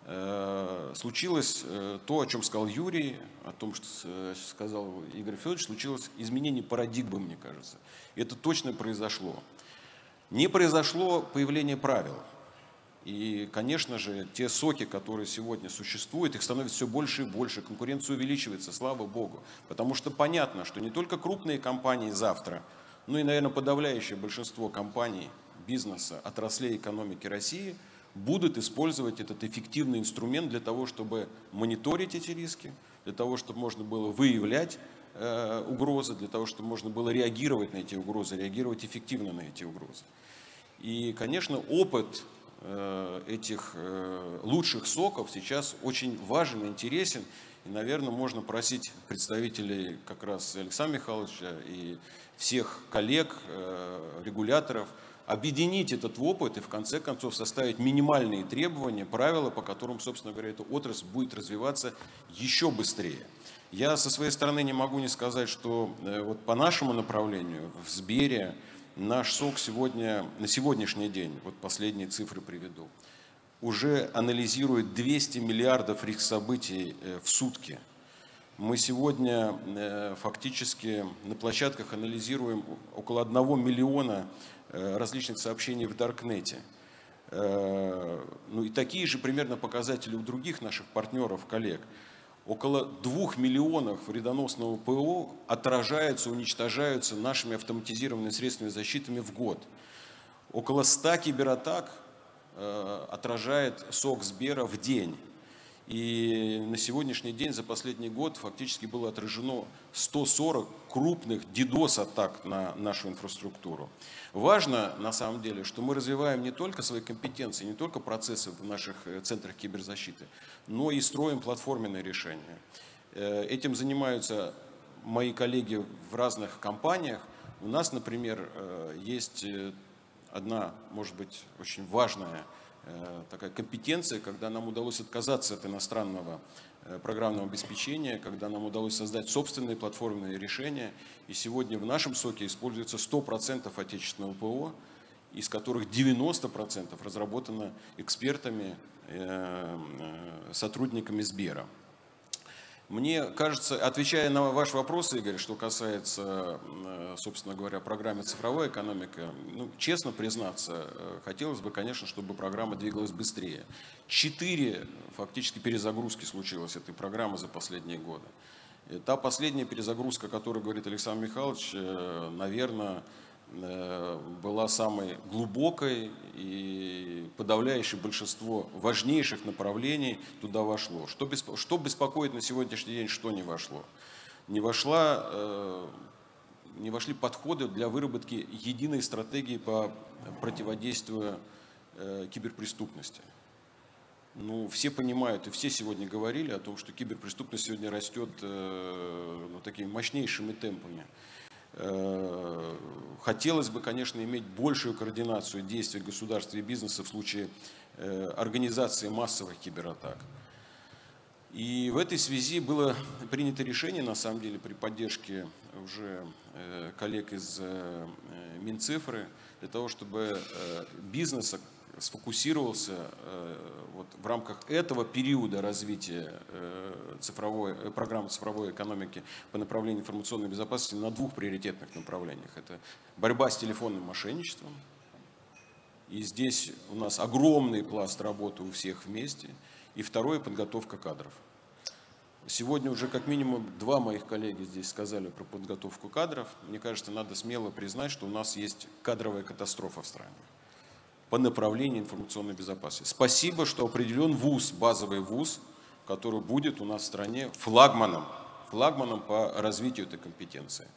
случилось то, о чем сказал Юрий, о том, что сказал Игорь Федорович, случилось изменение парадигмы, мне кажется. И это точно произошло. Не произошло появление правил. И, конечно же, те СОКи, которые сегодня существуют, их становится все больше и больше, конкуренция увеличивается, слава богу. Потому что понятно, что не только крупные компании завтра, но и, наверное, подавляющее большинство компаний, бизнеса, отраслей экономики России будут использовать этот эффективный инструмент для того, чтобы мониторить эти риски, для того, чтобы можно было выявлять угрозы, для того, чтобы можно было реагировать на эти угрозы, реагировать эффективно на эти угрозы. И, конечно, опыт этих лучших СОКов сейчас очень важен и интересен. И, наверное, можно просить представителей как раз Александра Михайловича и всех коллег, регуляторов, объединить этот опыт и в конце концов составить минимальные требования, правила, по которым, собственно говоря, эта отрасль будет развиваться еще быстрее. Я со своей стороны не могу не сказать, что вот по нашему направлению в Сбере наш СОК сегодня, на сегодняшний день, вот последние цифры приведу, уже анализирует 200 миллиардов риск-событий в сутки. Мы сегодня фактически на площадках анализируем около 1 миллиона различных сообщений в Даркнете. Ну и такие же примерно показатели у других наших партнеров, коллег. Около 2 миллионов вредоносного ПО отражаются, уничтожаются нашими автоматизированными средствами защиты в год. Около 100 кибератак отражает сок Сбера в день. И на сегодняшний день, за последний год, фактически было отражено 140 крупных DDoS-атак на нашу инфраструктуру. Важно, на самом деле, что мы развиваем не только свои компетенции, не только процессы в наших центрах киберзащиты, но и строим платформенные решения. Этим занимаются мои коллеги в разных компаниях. У нас, например, есть одна, может быть, очень важная такая компетенция, когда нам удалось отказаться от иностранного программного обеспечения, когда нам удалось создать собственные платформенные решения. И сегодня в нашем соке используется 100% отечественного ПО, из которых 90% разработано экспертами, сотрудниками Сбера. Мне кажется, отвечая на ваш вопрос, Игорь, что касается, собственно говоря, программы «Цифровая экономика», ну, честно признаться, хотелось бы, конечно, чтобы программа двигалась быстрее. 4 фактически перезагрузки случилось этой программы за последние годы. И та последняя перезагрузка, о которой говорит Александр Михайлович, наверное, была самой глубокой, и подавляющее большинство важнейших направлений туда вошло. Что беспокоит на сегодняшний день, что не вошло? Не вошли подходы для выработки единой стратегии по противодействию киберпреступности. Ну, все понимают, и все сегодня говорили о том, что киберпреступность сегодня растет такими мощнейшими темпами. Хотелось бы, конечно, иметь большую координацию действий государства и бизнеса в случае организации массовых кибератак. И в этой связи было принято решение, на самом деле, при поддержке уже коллег из Минцифры, для того, чтобы бизнес сфокусировался вот в рамках этого периода развития программы цифровой экономики по направлению информационной безопасности на 2 приоритетных направлениях. Это борьба с телефонным мошенничеством. И здесь у нас огромный пласт работы у всех вместе. И второе – подготовка кадров. Сегодня уже как минимум 2 моих коллеги здесь сказали про подготовку кадров. Мне кажется, надо смело признать, что у нас есть кадровая катастрофа в стране по направлению информационной безопасности. Спасибо, что определен вуз, базовый вуз, который будет у нас в стране флагманом по развитию этой компетенции.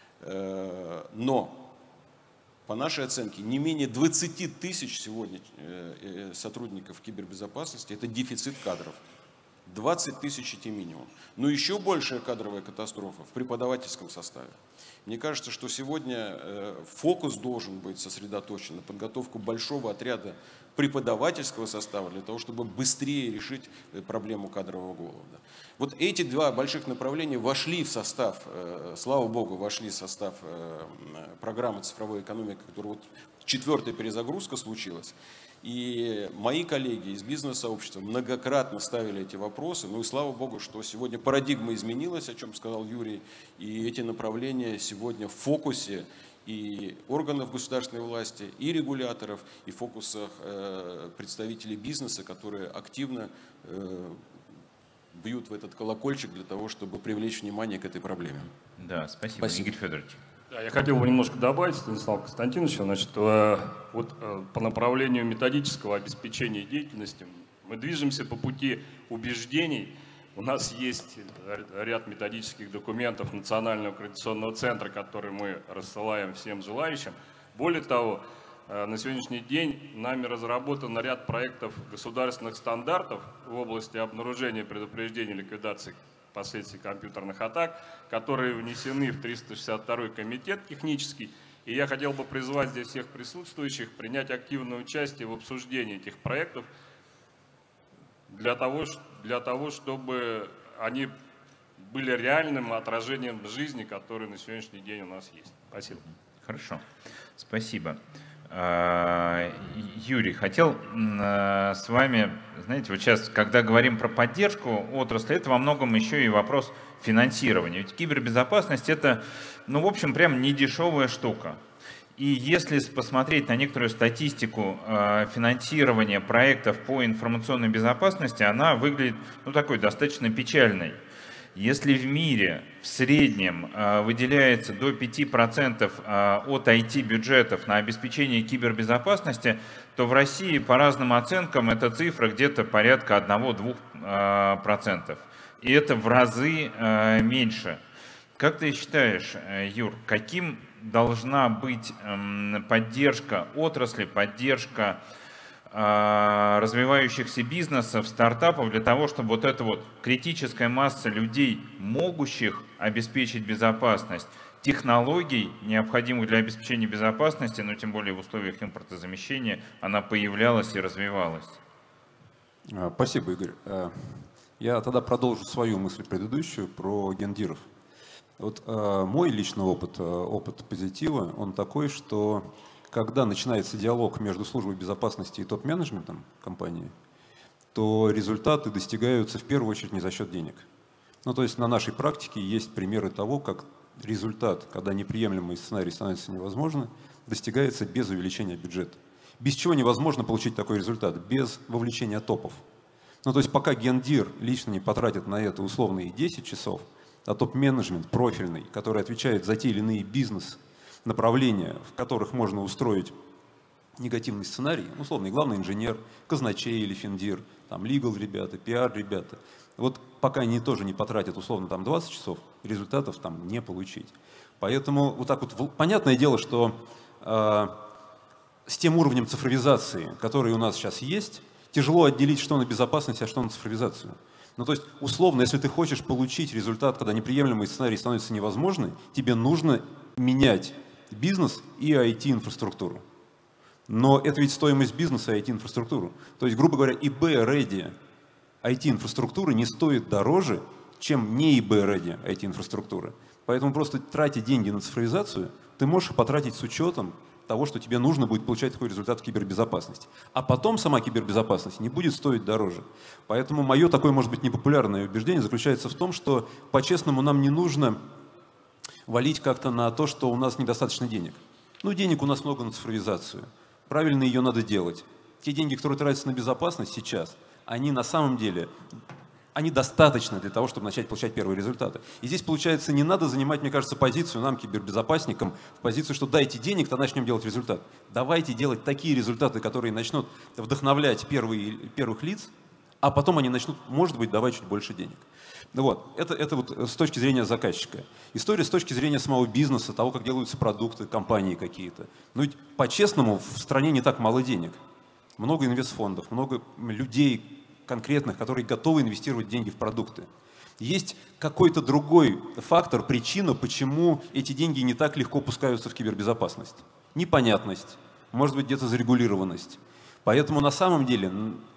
Но, по нашей оценке, не менее 20 тысяч сегодня сотрудников кибербезопасности – это дефицит кадров. 20 тысяч это минимум. Но еще большая кадровая катастрофа в преподавательском составе. Мне кажется, что сегодня фокус должен быть сосредоточен на подготовку большого отряда преподавательского состава для того, чтобы быстрее решить проблему кадрового голода. Вот эти 2 больших направления вошли в состав, слава богу, вошли в состав программы цифровой экономики, которая вот 4-я перезагрузка случилась. И мои коллеги из бизнес-сообщества многократно ставили эти вопросы. Ну и слава богу, что сегодня парадигма изменилась, о чем сказал Юрий. И эти направления сегодня в фокусе и органов государственной власти, и регуляторов, и в фокусах представителей бизнеса, которые активно бьют в этот колокольчик для того, чтобы привлечь внимание к этой проблеме.
Да, спасибо. Игорь Федорович.
Да, я хотел бы немножко добавить, Станислав Константинович, значит, вот по направлению методического обеспечения деятельности мы движемся по пути убеждений. У нас есть ряд методических документов Национального координационного центра, которые мы рассылаем всем желающим. Более того, на сегодняшний день нами разработан ряд проектов государственных стандартов в области обнаружения, предупреждения, ликвидации последствий компьютерных атак, которые внесены в 362-й комитет технический. И я хотел бы призвать здесь всех присутствующих принять активное участие в обсуждении этих проектов для того, чтобы они были реальным отражением жизни, которая на сегодняшний день у нас есть. Спасибо.
Хорошо, спасибо. Юрий, хотел с вами, знаете, вот сейчас, когда говорим про поддержку отрасли, это во многом еще и вопрос финансирования. Ведь кибербезопасность – это, ну, в общем, прям недешевая штука. И если посмотреть на некоторую статистику финансирования проектов по информационной безопасности, она выглядит, ну, такой достаточно печальной. Если в мире в среднем выделяется до 5% от IT-бюджетов на обеспечение кибербезопасности, то в России, по разным оценкам, эта цифра где-то порядка 1-2%. И это в разы меньше. Как ты считаешь, Юр, каким должна быть поддержка отрасли, поддержка развивающихся бизнесов, стартапов для того, чтобы вот эта вот критическая масса людей, могущих обеспечить безопасность, технологий, необходимых для обеспечения безопасности, но тем более в условиях импортозамещения, она появлялась и развивалась?
Спасибо, Игорь. Я тогда продолжу свою мысль предыдущую про гендиров. Вот мой личный опыт, опыт позитива, он такой, что когда начинается диалог между службой безопасности и топ-менеджментом компании, то результаты достигаются в первую очередь не за счет денег. Ну, то есть на нашей практике есть примеры того, как результат, когда неприемлемый сценарий становится невозможным, достигается без увеличения бюджета. Без чего невозможно получить такой результат? Без вовлечения топов. Ну, то есть пока гендир лично не потратит на это условные 10 часов, а топ-менеджмент профильный, который отвечает за те или иные бизнес-направления, в которых можно устроить негативный сценарий, условный главный инженер, казначей или финдир, там legal ребята, PR ребята, вот пока они тоже не потратят условно там 20 часов, результатов там не получить. Поэтому вот так вот, понятное дело, что с тем уровнем цифровизации, который у нас сейчас есть, тяжело отделить, что на безопасность, а что на цифровизацию. Ну, то есть, условно, если ты хочешь получить результат, когда неприемлемый сценарий становится невозможным, тебе нужно менять бизнес и IT-инфраструктуру. Но это ведь стоимость бизнеса и IT-инфраструктуру. То есть, грубо говоря, eBay-ready IT-инфраструктуры не стоит дороже, чем не eBay-ready IT-инфраструктура. Поэтому просто тратя деньги на цифровизацию, ты можешь их потратить с учетом того, что тебе нужно будет получать такой результат в кибербезопасности. А потом сама кибербезопасность не будет стоить дороже. Поэтому мое такое, может быть, непопулярное убеждение заключается в том, что по-честному нам не нужно валить как-то на то, что у нас недостаточно денег. Ну, денег у нас много на цифровизацию. Правильно ее надо делать. Те деньги, которые тратятся на безопасность сейчас, они на самом деле... они достаточны для того, чтобы начать получать первые результаты. И здесь, получается, не надо занимать, мне кажется, позицию нам, кибербезопасникам, в позицию, что дайте денег, то начнем делать результат. Давайте делать такие результаты, которые начнут вдохновлять первых лиц, а потом они начнут, может быть, давать чуть больше денег. Вот. Это вот с точки зрения заказчика. История с точки зрения самого бизнеса, того, как делаются продукты, компании какие-то. Но ведь по-честному в стране не так мало денег. Много инвестфондов, много людей, конкретных, которые готовы инвестировать деньги в продукты. Есть какой-то другой фактор, причина, почему эти деньги не так легко пускаются в кибербезопасность. Непонятность, может быть, где-то зарегулированность. Поэтому на самом деле,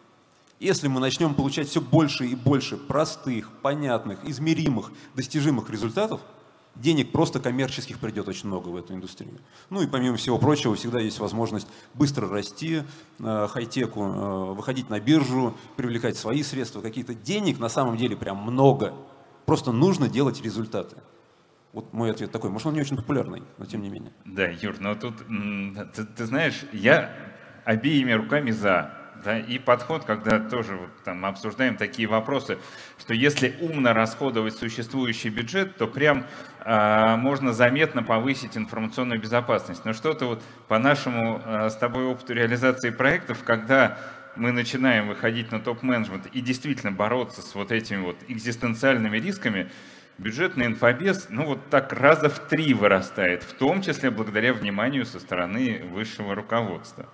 если мы начнем получать все больше и больше простых, понятных, измеримых, достижимых результатов, денег просто коммерческих придет очень много в эту индустрию. Ну и помимо всего прочего, всегда есть возможность быстро расти, хай-теку, выходить на биржу, привлекать свои средства, какие-то денег на самом деле прям много. Просто нужно делать результаты. Вот мой ответ такой. Может, он не очень популярный, но тем не менее.
Да, Юр, но тут, ты знаешь, я обеими руками за. Да, и подход, когда тоже вот, там, обсуждаем такие вопросы, что если умно расходовать существующий бюджет, то прям можно заметно повысить информационную безопасность. Но что-то вот по нашему с тобой опыту реализации проектов, когда мы начинаем выходить на топ-менеджмент и действительно бороться с вот этими вот экзистенциальными рисками, бюджетный инфобез, ну вот так раза в 3 вырастает, в том числе благодаря вниманию со стороны высшего руководства.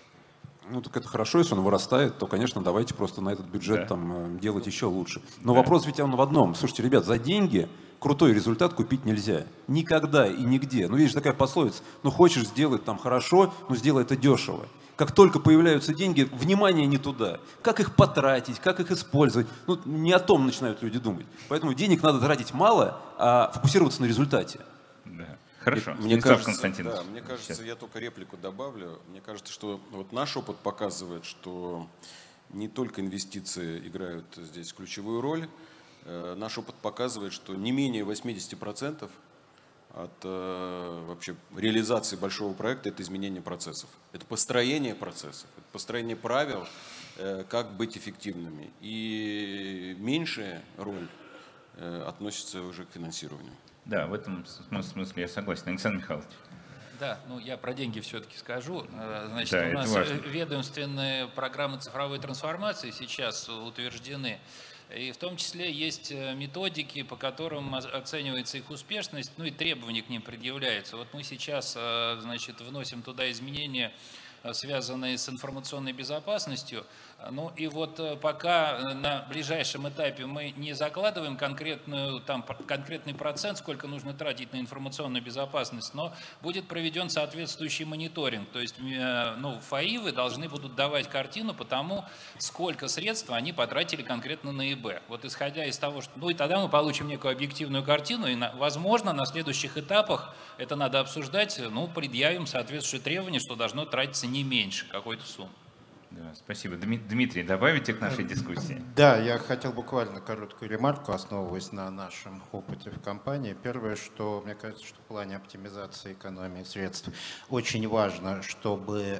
Ну, так это хорошо, если он вырастает, то, конечно, давайте просто на этот бюджет там делать еще лучше. Но вопрос ведь он в одном. Слушайте, ребят, за деньги крутой результат купить нельзя. Никогда и нигде. Ну, видишь, такая пословица. Ну, хочешь сделать там хорошо, ну, сделай это дешево. Как только появляются деньги, внимание не туда. Как их потратить, как их использовать. Ну, не о том начинают люди думать. Поэтому денег надо тратить мало, а фокусироваться на результате.
Да. Хорошо.
Мне кажется, я только реплику добавлю. Мне кажется, что вот наш опыт показывает, что не только инвестиции играют здесь ключевую роль. Наш опыт показывает, что не менее 80% от вообще реализации большого проекта – это изменение процессов. Это построение процессов, это построение правил, как быть эффективными. И меньшая роль относится уже к финансированию.
Да, в этом смысле я согласен. Александр Михайлович.
Да, ну я про деньги все-таки скажу. Значит,
Да,
у нас
важно.
ведомственные программы цифровой трансформации сейчас утверждены. И в том числе есть методики, по которым оценивается их успешность, ну и требования к ним предъявляются. Вот мы сейчас, значит, вносим туда изменения, связанные с информационной безопасностью. Ну и вот пока на ближайшем этапе мы не закладываем конкретный процент, сколько нужно тратить на информационную безопасность, но будет проведен соответствующий мониторинг. То есть ФАИВы должны будут давать картину по тому, сколько средств они потратили конкретно на ИБ. Вот исходя из того, что... Ну и тогда мы получим некую объективную картину, и, возможно, на следующих этапах, это надо обсуждать, предъявим соответствующие требования, что должно тратиться не меньше какой-то суммы.
Да, спасибо. Дмитрий, добавите к нашей дискуссии?
Да, я хотел буквально короткую ремарку, основываясь на нашем опыте в компании. Первое, что мне кажется, что в плане оптимизации экономии средств очень важно, чтобы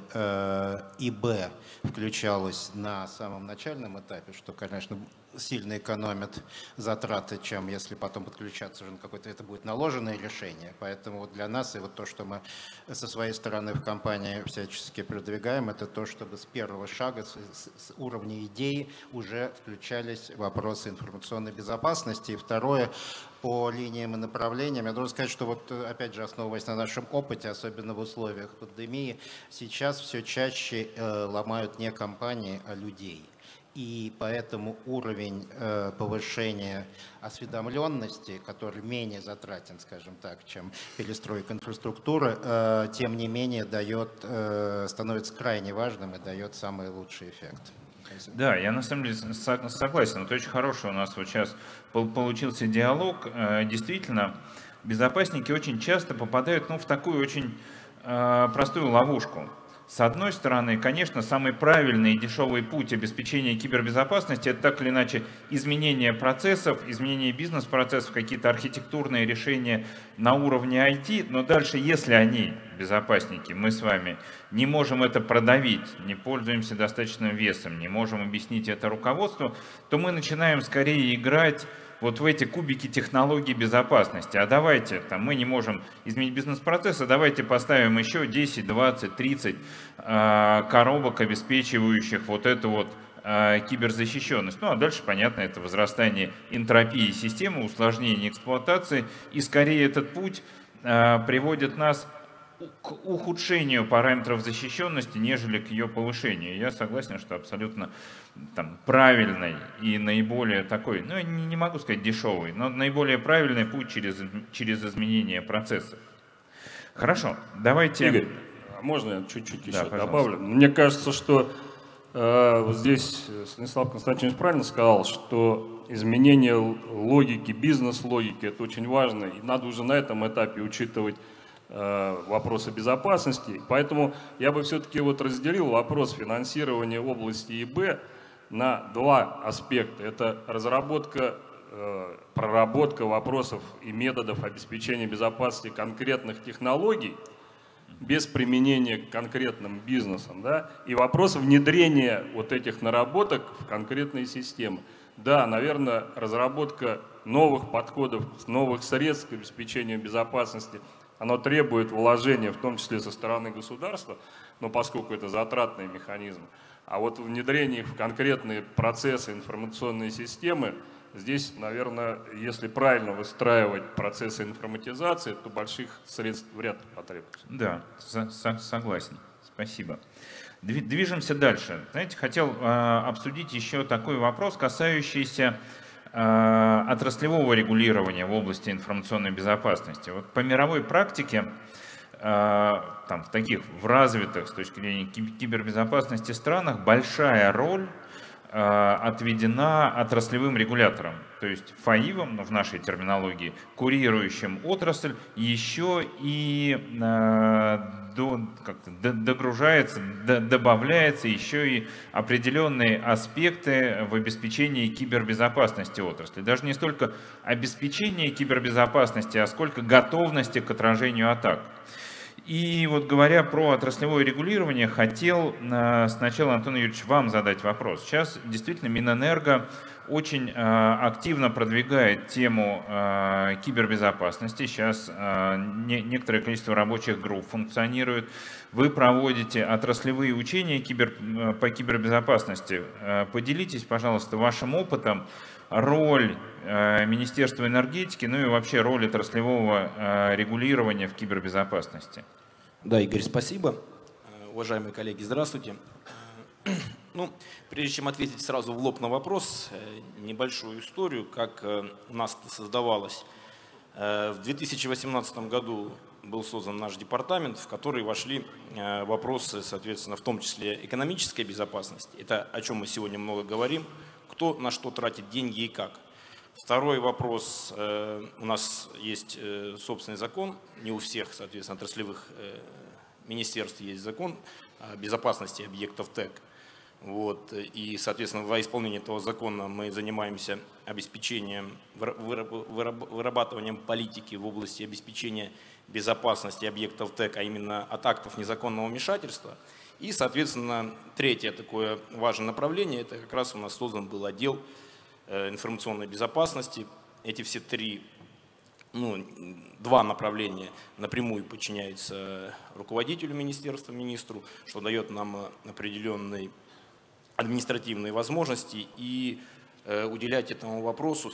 ИБ включалось на самом начальном этапе, что, конечно, сильно экономит затраты, чем если потом подключаться уже на какое-то, это будет наложенное решение. Поэтому вот для нас и вот то, что мы со своей стороны в компании всячески продвигаем, это то, чтобы с первого шага, с уровня идеи уже включались вопросы информационной безопасности. И второе, по линиям и направлениям, я должен сказать, что вот опять же, основываясь на нашем опыте, особенно в условиях пандемии, сейчас все чаще ломают не компании, а людей. И поэтому уровень повышения осведомленности, который менее затратен, скажем так, чем перестройка инфраструктуры, тем не менее становится крайне важным и дает самый лучший эффект.
Да, я на самом деле согласен. Это очень хороший у нас вот сейчас получился диалог. Действительно, безопасники очень часто попадают в такую очень простую ловушку. С одной стороны, конечно, самый правильный и дешевый путь обеспечения кибербезопасности – это так или иначе изменение процессов, изменение бизнес-процессов, какие-то архитектурные решения на уровне IT, но дальше, если они, безопасники, мы с вами, не можем это продавить, не пользуемся достаточным весом, не можем объяснить это руководству, то мы начинаем скорее играть вот в эти кубики технологий безопасности. А давайте, мы не можем изменить бизнес-процесс, а давайте поставим еще 10, 20, 30 коробок, обеспечивающих вот эту вот киберзащищенность. Ну а дальше, понятно, это возрастание энтропии системы, усложнение эксплуатации. И скорее этот путь приводит нас к ухудшению параметров защищенности, нежели к ее повышению. Я согласен, что абсолютно правильный и наиболее такой, я не могу сказать дешевый, но наиболее правильный путь через изменение процессов. Хорошо, давайте...
Игорь, можно я чуть-чуть еще добавлю? Мне кажется, что здесь Станислав Константинович правильно сказал, что изменение логики, бизнес-логики – это очень важно, и надо уже на этом этапе учитывать вопросы безопасности. Поэтому я бы все-таки разделил вопрос финансирования области ИБ на два аспекта. Это разработка, проработка вопросов и методов обеспечения безопасности конкретных технологий без применения к конкретным бизнесам, и вопрос внедрения вот этих наработок в конкретные системы. Да, наверное, разработка новых подходов, новых средств к обеспечению безопасности, оно требует вложения, в том числе со стороны государства, но поскольку это затратный механизм. А вот внедрение их в конкретные процессы, информационные системы, здесь, наверное, если правильно выстраивать процессы информатизации, то больших средств вряд ли потребуется.
Да, согласен. Спасибо. Движемся дальше. Знаете, хотел обсудить еще такой вопрос, касающийся отраслевого регулирования в области информационной безопасности. Вот по мировой практике, в развитых с точки зрения кибербезопасности странах, большая роль отведена отраслевым регуляторам, то есть ФАИВам, в нашей терминологии, курирующим отрасль, еще и догружается, добавляется еще и определенные аспекты в обеспечении кибербезопасности отрасли. Даже не столько обеспечение кибербезопасности, а сколько готовности к отражению атак. И вот говоря про отраслевое регулирование, хотел сначала, Антон Юрьевич, вам задать вопрос. Сейчас действительно Минэнерго очень активно продвигает тему кибербезопасности. Сейчас некоторое количество рабочих групп функционирует. Вы проводите отраслевые учения по кибербезопасности. Поделитесь, пожалуйста, вашим опытом, роль Министерства энергетики, ну и вообще роль отраслевого регулирования в кибербезопасности.
Да, Игорь, спасибо. Уважаемые коллеги, здравствуйте. Ну, прежде чем ответить сразу в лоб на вопрос, небольшую историю, как у нас это создавалось. В 2018 году был создан наш департамент, в который вошли вопросы, соответственно, в том числе экономической безопасности. Это о чем мы сегодня много говорим, кто на что тратит деньги и как. Второй вопрос, у нас есть собственный закон, не у всех, соответственно, отраслевых министерств есть закон о безопасности объектов ТЭК. Вот. И, соответственно, во исполнении этого закона мы занимаемся обеспечением, вырабатыванием политики в области обеспечения безопасности объектов ТЭК, а именно от актов незаконного вмешательства. И, соответственно, третье такое важное направление, это как раз у нас создан был отдел информационной безопасности. Эти все два направления напрямую подчиняются руководителю министерства, министру, что дает нам определенные административные возможности и уделять этому вопросу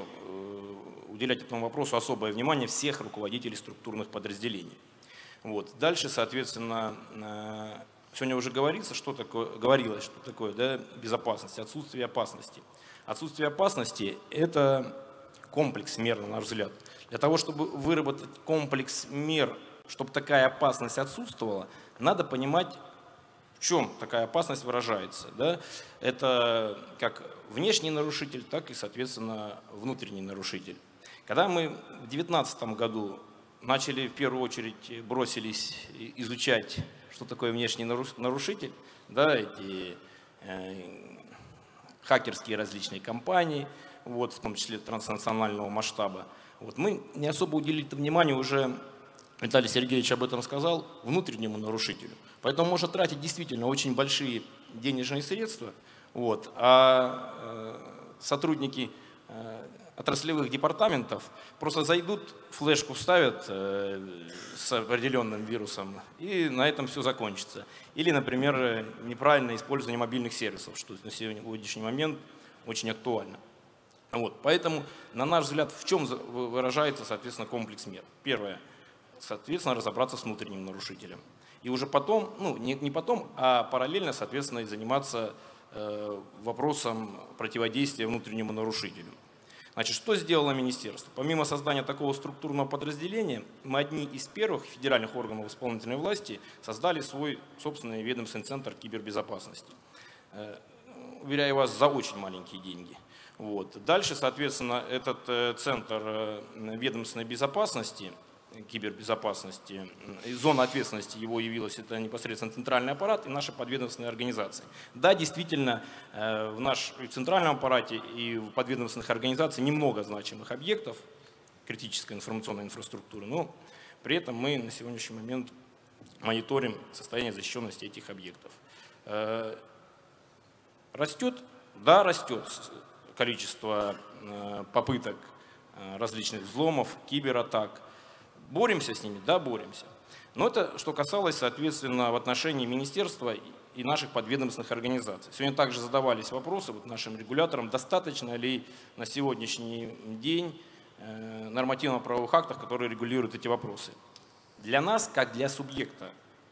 особое внимание всех руководителей структурных подразделений. Вот. Дальше, соответственно, сегодня уже говорилось, что такое безопасность, отсутствие опасности. Отсутствие опасности – это комплекс мер, на наш взгляд. Для того, чтобы выработать комплекс мер, чтобы такая опасность отсутствовала, надо понимать, в чем такая опасность выражается. Да? Это как внешний нарушитель, так и, соответственно, внутренний нарушитель. Когда мы в 2019 году начали, в первую очередь, бросились изучать, что такое внешний нарушитель, да, эти хакерские различные компании, вот, в том числе транснационального масштаба, вот, мы не особо уделили внимание уже, Виталий Сергеевич об этом сказал, внутреннему нарушителю. Поэтому можно тратить действительно очень большие денежные средства, вот, а сотрудники отраслевых департаментов просто зайдут, флешку вставят с определенным вирусом, и на этом все закончится. Или, например, неправильное использование мобильных сервисов, что на сегодняшний момент очень актуально. Вот, поэтому, на наш взгляд, в чем выражается, соответственно, комплекс мер? Первое, соответственно, разобраться с внутренним нарушителем. И уже потом, не потом, а параллельно, соответственно, и заниматься вопросом противодействия внутреннему нарушителю. Значит, что сделало министерство? Помимо создания такого структурного подразделения, мы одни из первых федеральных органов исполнительной власти создали свой собственный ведомственный центр кибербезопасности. Уверяю вас, за очень маленькие деньги. Вот. Дальше, соответственно, этот центр ведомственной безопасности, кибербезопасности, зона ответственности его явилась, это непосредственно центральный аппарат и наши подведомственные организации. Да, действительно, в центральном аппарате и в подведомственных организациях немного значимых объектов критической информационной инфраструктуры, но при этом мы на сегодняшний момент мониторим состояние защищенности этих объектов. Растет? Да, растет количество попыток различных взломов, кибератак. Боремся с ними? Да, боремся. Но это что касалось, соответственно, в отношении министерства и наших подведомственных организаций. Сегодня также задавались вопросы нашим регуляторам, достаточно ли на сегодняшний день нормативно-правовых актов, которые регулируют эти вопросы. Для нас, как для субъекта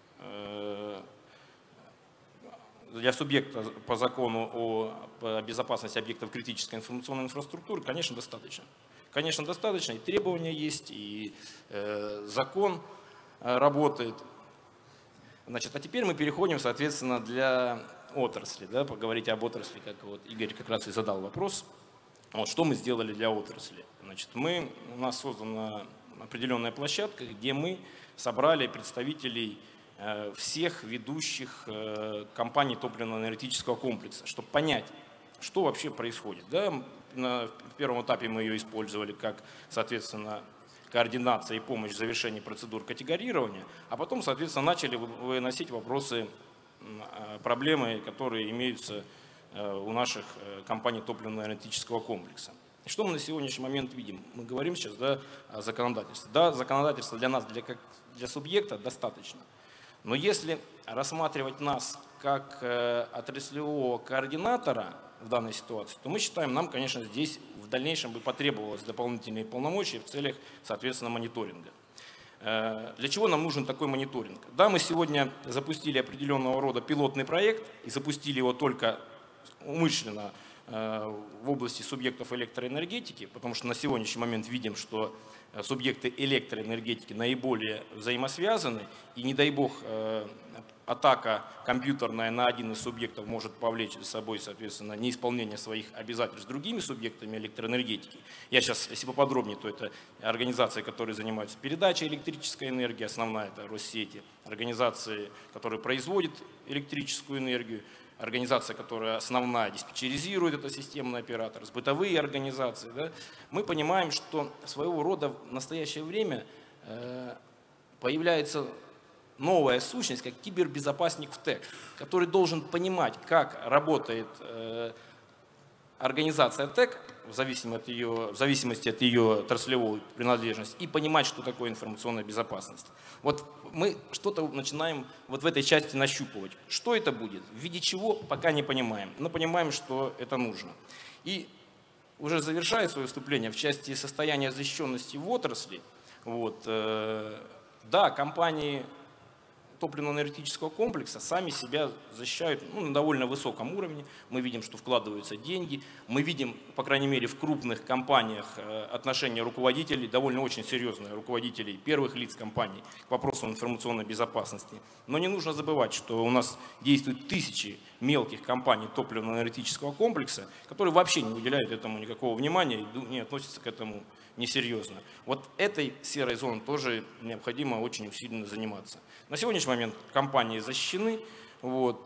по закону о безопасности объектов критической информационной инфраструктуры, конечно, достаточно. Конечно, достаточно, и требования есть, и закон работает. Значит, а теперь мы переходим, соответственно, для отрасли. Да, поговорить об отрасли, как вот Игорь как раз и задал вопрос. Вот, что мы сделали для отрасли? Значит, у нас создана определенная площадка, где мы собрали представителей всех ведущих компаний топливно-энергетического комплекса, чтобы понять, что вообще происходит. Да? На первом этапе мы ее использовали как, соответственно, координация и помощь в завершении процедур категорирования, а потом, соответственно, начали выносить вопросы, проблемы, которые имеются у наших компаний топливно-энергетического комплекса. И что мы на сегодняшний момент видим? Мы говорим сейчас, да, о законодательстве. Да, законодательство для нас, для субъекта достаточно. Но если рассматривать нас как отраслевого координатора в данной ситуации, то мы считаем, нам, конечно, здесь в дальнейшем бы потребовалось дополнительные полномочия в целях, соответственно, мониторинга. Для чего нам нужен такой мониторинг? Да, мы сегодня запустили определенного рода пилотный проект и запустили его только умышленно в области субъектов электроэнергетики, потому что на сегодняшний момент видим, что субъекты электроэнергетики наиболее взаимосвязаны, и не дай бог атака компьютерная на один из субъектов может повлечь за собой, соответственно, неисполнение своих обязательств с другими субъектами электроэнергетики. Я сейчас, если поподробнее, то это организации, которые занимаются передачей электрической энергии, основная это Россети, организации, которые производят электрическую энергию, организация, которая основная диспетчеризирует, это системный оператор, бытовые организации. Да? Мы понимаем, что своего рода в настоящее время появляется новая сущность, как кибербезопасник в ТЭК, который должен понимать, как работает организация ТЭК в зависимости от ее отраслевой принадлежности и понимать, что такое информационная безопасность. Вот мы что-то начинаем вот в этой части нащупывать. Что это будет, в виде чего, пока не понимаем, но понимаем, что это нужно. И уже завершая свое выступление в части состояния защищенности в отрасли, вот, да, компании топливно-энергетического комплекса сами себя защищают на довольно высоком уровне. Мы видим, что вкладываются деньги. Мы видим, по крайней мере, в крупных компаниях отношения руководителей, довольно очень серьезные руководителей первых лиц компаний к вопросу информационной безопасности. Но не нужно забывать, что у нас действуют тысячи мелких компаний топливно-энергетического комплекса, которые вообще не уделяют этому никакого внимания и не относятся к этому несерьезно. Вот этой серой зоной тоже необходимо очень усиленно заниматься. На сегодняшний момент компании защищены. Вот.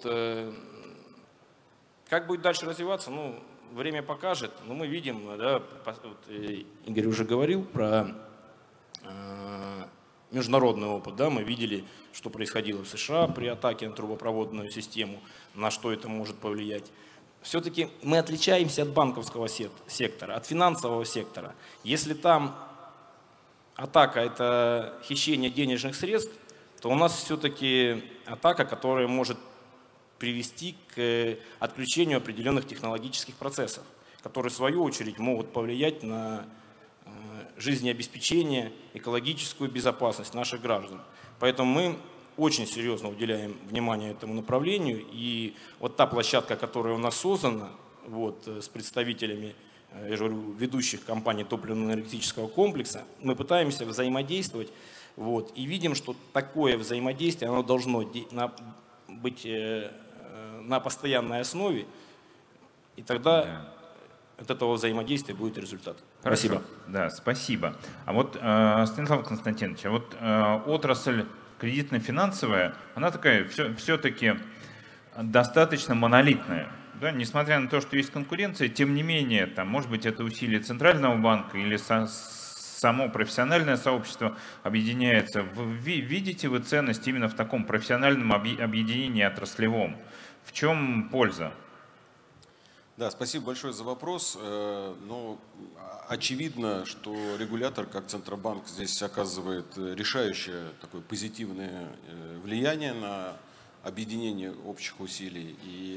Как будет дальше развиваться, ну, время покажет. Но мы видим, да, вот Игорь уже говорил про международный опыт. Да, мы видели, что происходило в США при атаке на трубопроводную систему, на что это может повлиять. Все-таки мы отличаемся от банковского сектора, от финансового сектора. Если там атака – это хищение денежных средств, то у нас все-таки атака, которая может привести к отключению определенных технологических процессов, которые в свою очередь могут повлиять на жизнеобеспечение, экологическую безопасность наших граждан. Поэтому мы очень серьезно уделяем внимание этому направлению. И вот та площадка, которая у нас создана вот, с представителями, я же говорю, ведущих компаний топливно-энергетического комплекса, мы пытаемся взаимодействовать. Вот, и видим, что такое взаимодействие оно должно быть на постоянной основе. И тогда от этого взаимодействия будет результат.
Хорошо.
Спасибо.
Да, спасибо. А вот, Станислав Константинович, а вот отрасль кредитно-финансовая, она такая все-таки достаточно монолитная. Да? Несмотря на то, что есть конкуренция, тем не менее, там, может быть, это усилие Центрального банка или само профессиональное сообщество объединяется. Видите вы ценность именно в таком профессиональном объединении отраслевом? В чем польза?
Да, спасибо большое за вопрос. Ну, очевидно, что регулятор, как Центробанк, здесь оказывает решающее такое позитивное влияние на объединение общих усилий. И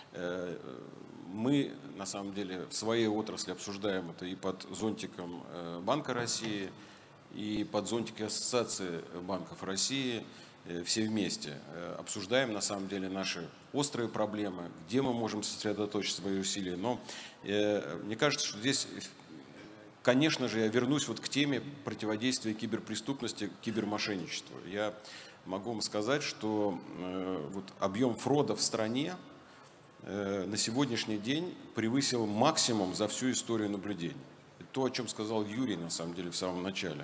мы, на самом деле, в своей отрасли обсуждаем это и под зонтиком Банка России, и под зонтиком Ассоциации банков России. Все вместе обсуждаем, на самом деле, наши острые проблемы, где мы можем сосредоточить свои усилия. Но мне кажется, что здесь, конечно же, я вернусь вот к теме противодействия киберпреступности, кибермошенничеству. Я могу вам сказать, что вот объем фрода в стране на сегодняшний день превысил максимум за всю историю наблюдений. То, о чем сказал Юрий, на самом деле, в самом начале.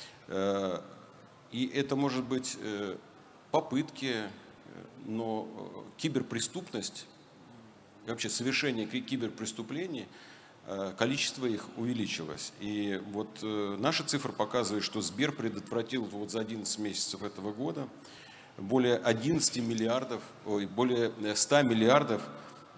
И это может быть попытки, но киберпреступность, вообще совершение киберпреступлений, количество их увеличилось. И вот наши цифры показывают, что Сбер предотвратил вот за 11 месяцев этого года более 11 миллиардов, более 100 миллиардов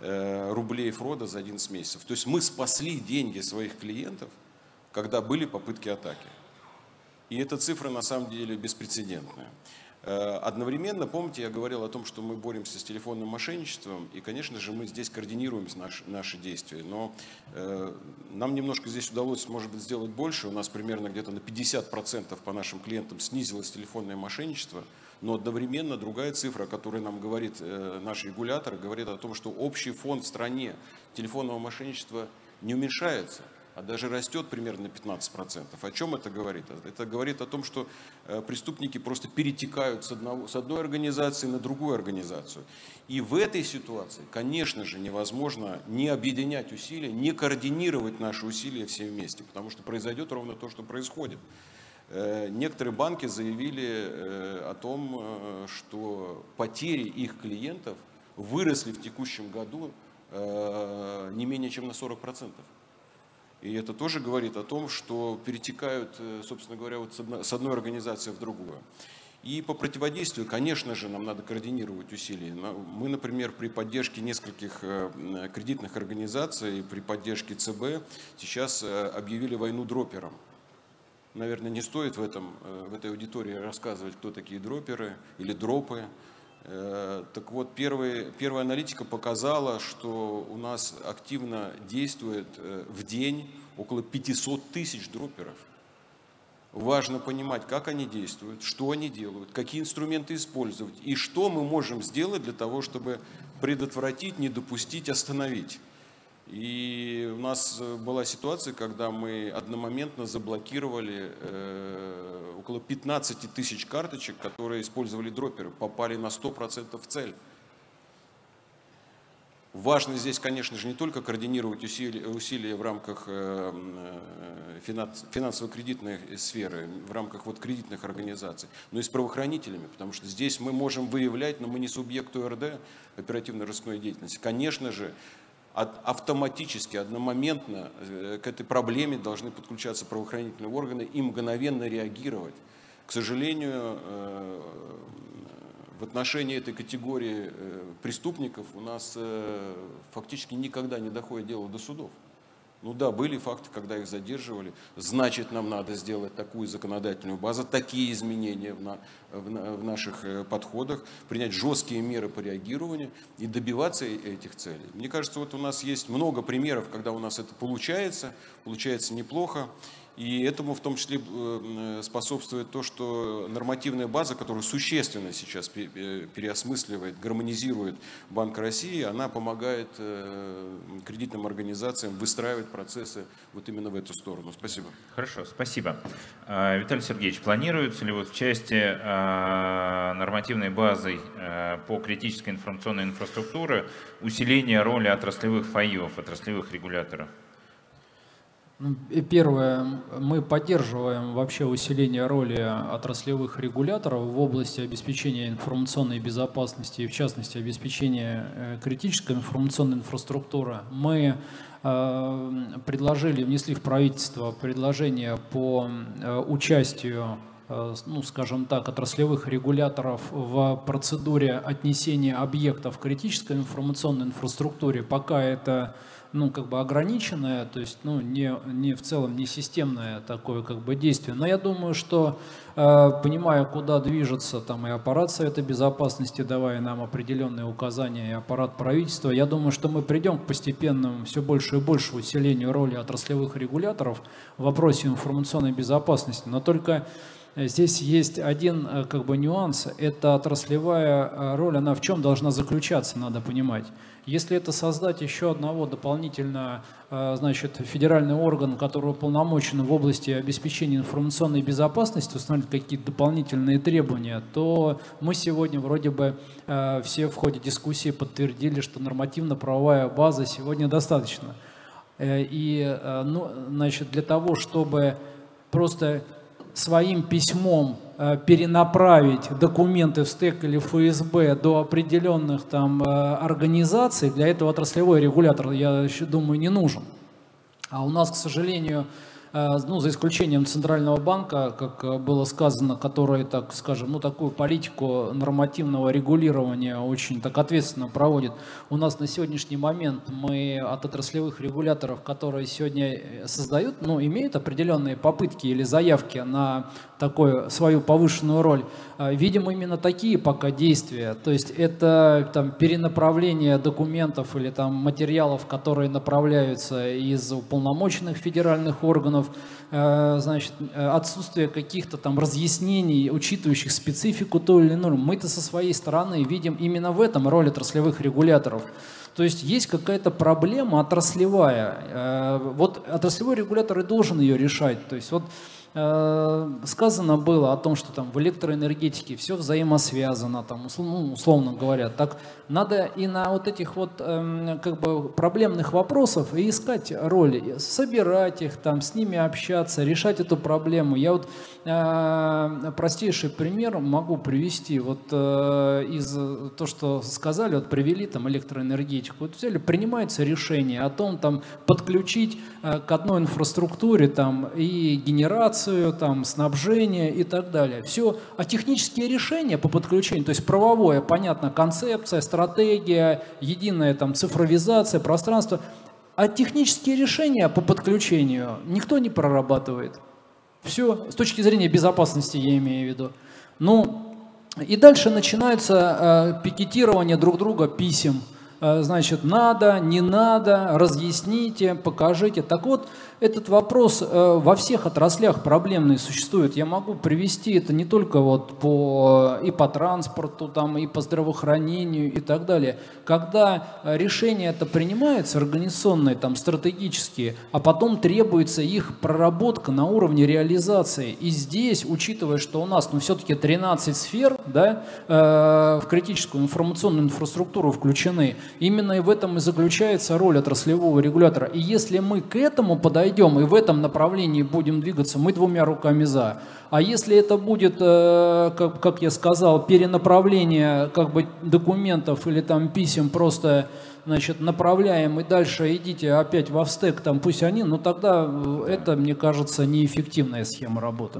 рублей фрода за 11 месяцев. То есть мы спасли деньги своих клиентов, когда были попытки атаки. И эта цифра на самом деле беспрецедентная. Одновременно, помните, я говорил о том, что мы боремся с телефонным мошенничеством, и, конечно же, мы здесь координируем наши действия. Но нам немножко здесь удалось, может быть, сделать больше. У нас примерно где-то на 50% по нашим клиентам снизилось телефонное мошенничество. Но одновременно другая цифра, о которой нам говорит наш регулятор, говорит о том, что общий фонд в стране телефонного мошенничества не уменьшается, а даже растет примерно на 15%. О чем это говорит? Это говорит о том, что преступники просто перетекают с одной организации на другую организацию. И в этой ситуации, конечно же, невозможно не объединять усилия, не координировать наши усилия все вместе, потому что произойдет ровно то, что происходит. Некоторые банки заявили о том, что потери их клиентов выросли в текущем году не менее чем на 40%. И это тоже говорит о том, что перетекают, собственно говоря, вот с одной организации в другую. И по противодействию, конечно же, нам надо координировать усилия. Мы, например, при поддержке нескольких кредитных организаций, при поддержке ЦБ сейчас объявили войну дроперам. Наверное, не стоит в этой аудитории рассказывать, кто такие дроперы или дропы. Так вот, первая аналитика показала, что у нас активно действует в день около 500 тысяч дроперов. Важно понимать, как они действуют, что они делают, какие инструменты использовать и что мы можем сделать для того, чтобы предотвратить, не допустить, остановить. И у нас была ситуация, когда мы одномоментно заблокировали около 15 тысяч карточек, которые использовали дроперы, попали на 100% в цель. Важно здесь, конечно же, не только координировать усилия в рамках финансово-кредитной сферы, в рамках вот кредитных организаций, но и с правоохранителями, потому что здесь мы можем выявлять, но мы не субъект ОРД, оперативно-розыскной деятельности. Конечно же, автоматически, одномоментно к этой проблеме должны подключаться правоохранительные органы и мгновенно реагировать. К сожалению, в отношении этой категории преступников у нас фактически никогда не доходит дело до судов. Ну да, были факты, когда их задерживали. Значит, нам надо сделать такую законодательную базу, такие изменения в наших подходах, принять жесткие меры по реагированию и добиваться этих целей. Мне кажется, вот у нас есть много примеров, когда у нас это получается неплохо. И этому в том числе способствует то, что нормативная база, которую существенно сейчас переосмысливает, гармонизирует Банк России, она помогает кредитным организациям выстраивать процессы вот именно в эту сторону. Спасибо.
Хорошо, спасибо. Виталий Сергеевич, планируется ли вот в части нормативной базы по критической информационной инфраструктуре усиление роли отраслевых ФАИов, отраслевых регуляторов?
Первое, мы поддерживаем вообще усиление роли отраслевых регуляторов в области обеспечения информационной безопасности и в частности обеспечения критической информационной инфраструктуры. Мы внесли в правительство предложение по участию, ну, скажем так, отраслевых регуляторов в процедуре отнесения объектов к критической информационной инфраструктуре. Пока это ограниченное, то есть не в целом не системное такое действие. Но я думаю, что понимая, куда движется там и аппарат Совета Безопасности, давая нам определенные указания, и аппарат правительства, я думаю, что мы придем к постепенному все больше и больше усилению роли отраслевых регуляторов в вопросе информационной безопасности. Но только здесь есть один нюанс. Это отраслевая роль, она в чем должна заключаться, надо понимать. Если это создать еще одного дополнительно, федеральный орган, который уполномочен в области обеспечения информационной безопасности, установить какие-то дополнительные требования, то мы сегодня вроде бы все в ходе дискуссии подтвердили, что нормативно-правовая база сегодня достаточно. И для того, чтобы просто своим письмом перенаправить документы в СТЭК или ФСБ до определенных там организаций, для этого отраслевой регулятор, я думаю, не нужен. А у нас, к сожалению, ну, за исключением Центрального банка, как было сказано, который, так скажем, ну, такую политику нормативного регулирования очень так ответственно проводит. У нас на сегодняшний момент мы от отраслевых регуляторов, которые сегодня создают, ну, имеют определенные попытки или заявки на такую свою повышенную роль, видим именно такие пока действия. То есть это там перенаправление документов или там материалов, которые направляются из уполномоченных федеральных органов, значит, отсутствие каких-то там разъяснений, учитывающих специфику той или иной. Мы-то со своей стороны видим именно в этом роль отраслевых регуляторов. То есть есть какая-то проблема отраслевая. Вот отраслевой регулятор и должен ее решать. То есть вот сказано было о том, что там в электроэнергетике все взаимосвязано, там, условно говоря. Так надо и на вот этих вот как бы проблемных вопросах и искать роли, собирать их, там, с ними общаться, решать эту проблему. Я вот простейший пример могу привести. Вот из то, что сказали, вот привели там электроэнергетику. Вот взяли, принимается решение о том, там, подключить к одной инфраструктуре там, и генерацию, там, снабжение и так далее. Все, а технические решения по подключению, то есть правовое, понятно, концепция, стратегия, единая там цифровизация, пространство, а технические решения по подключению никто не прорабатывает. Все, с точки зрения безопасности я имею в виду. Ну, и дальше начинается пикетирование друг друга писем. Значит, надо, не надо, разъясните, покажите. Так вот, этот вопрос во всех отраслях проблемный существует. Я могу привести это не только вот и по транспорту, там, и по здравоохранению и так далее. Когда решения это принимаются, организационные, там, стратегические, а потом требуется их проработка на уровне реализации. И здесь, учитывая, что у нас все-таки 13 сфер, да, в критическую информационную инфраструктуру включены, именно и в этом и заключается роль отраслевого регулятора. И если мы к этому подойдем и в этом направлении будем двигаться, мы двумя руками за. А если это будет, как я сказал, перенаправление как бы документов или там писем просто, значит, направляем и дальше идите опять во встек, там пусть они, но тогда это, мне кажется, неэффективная схема работы.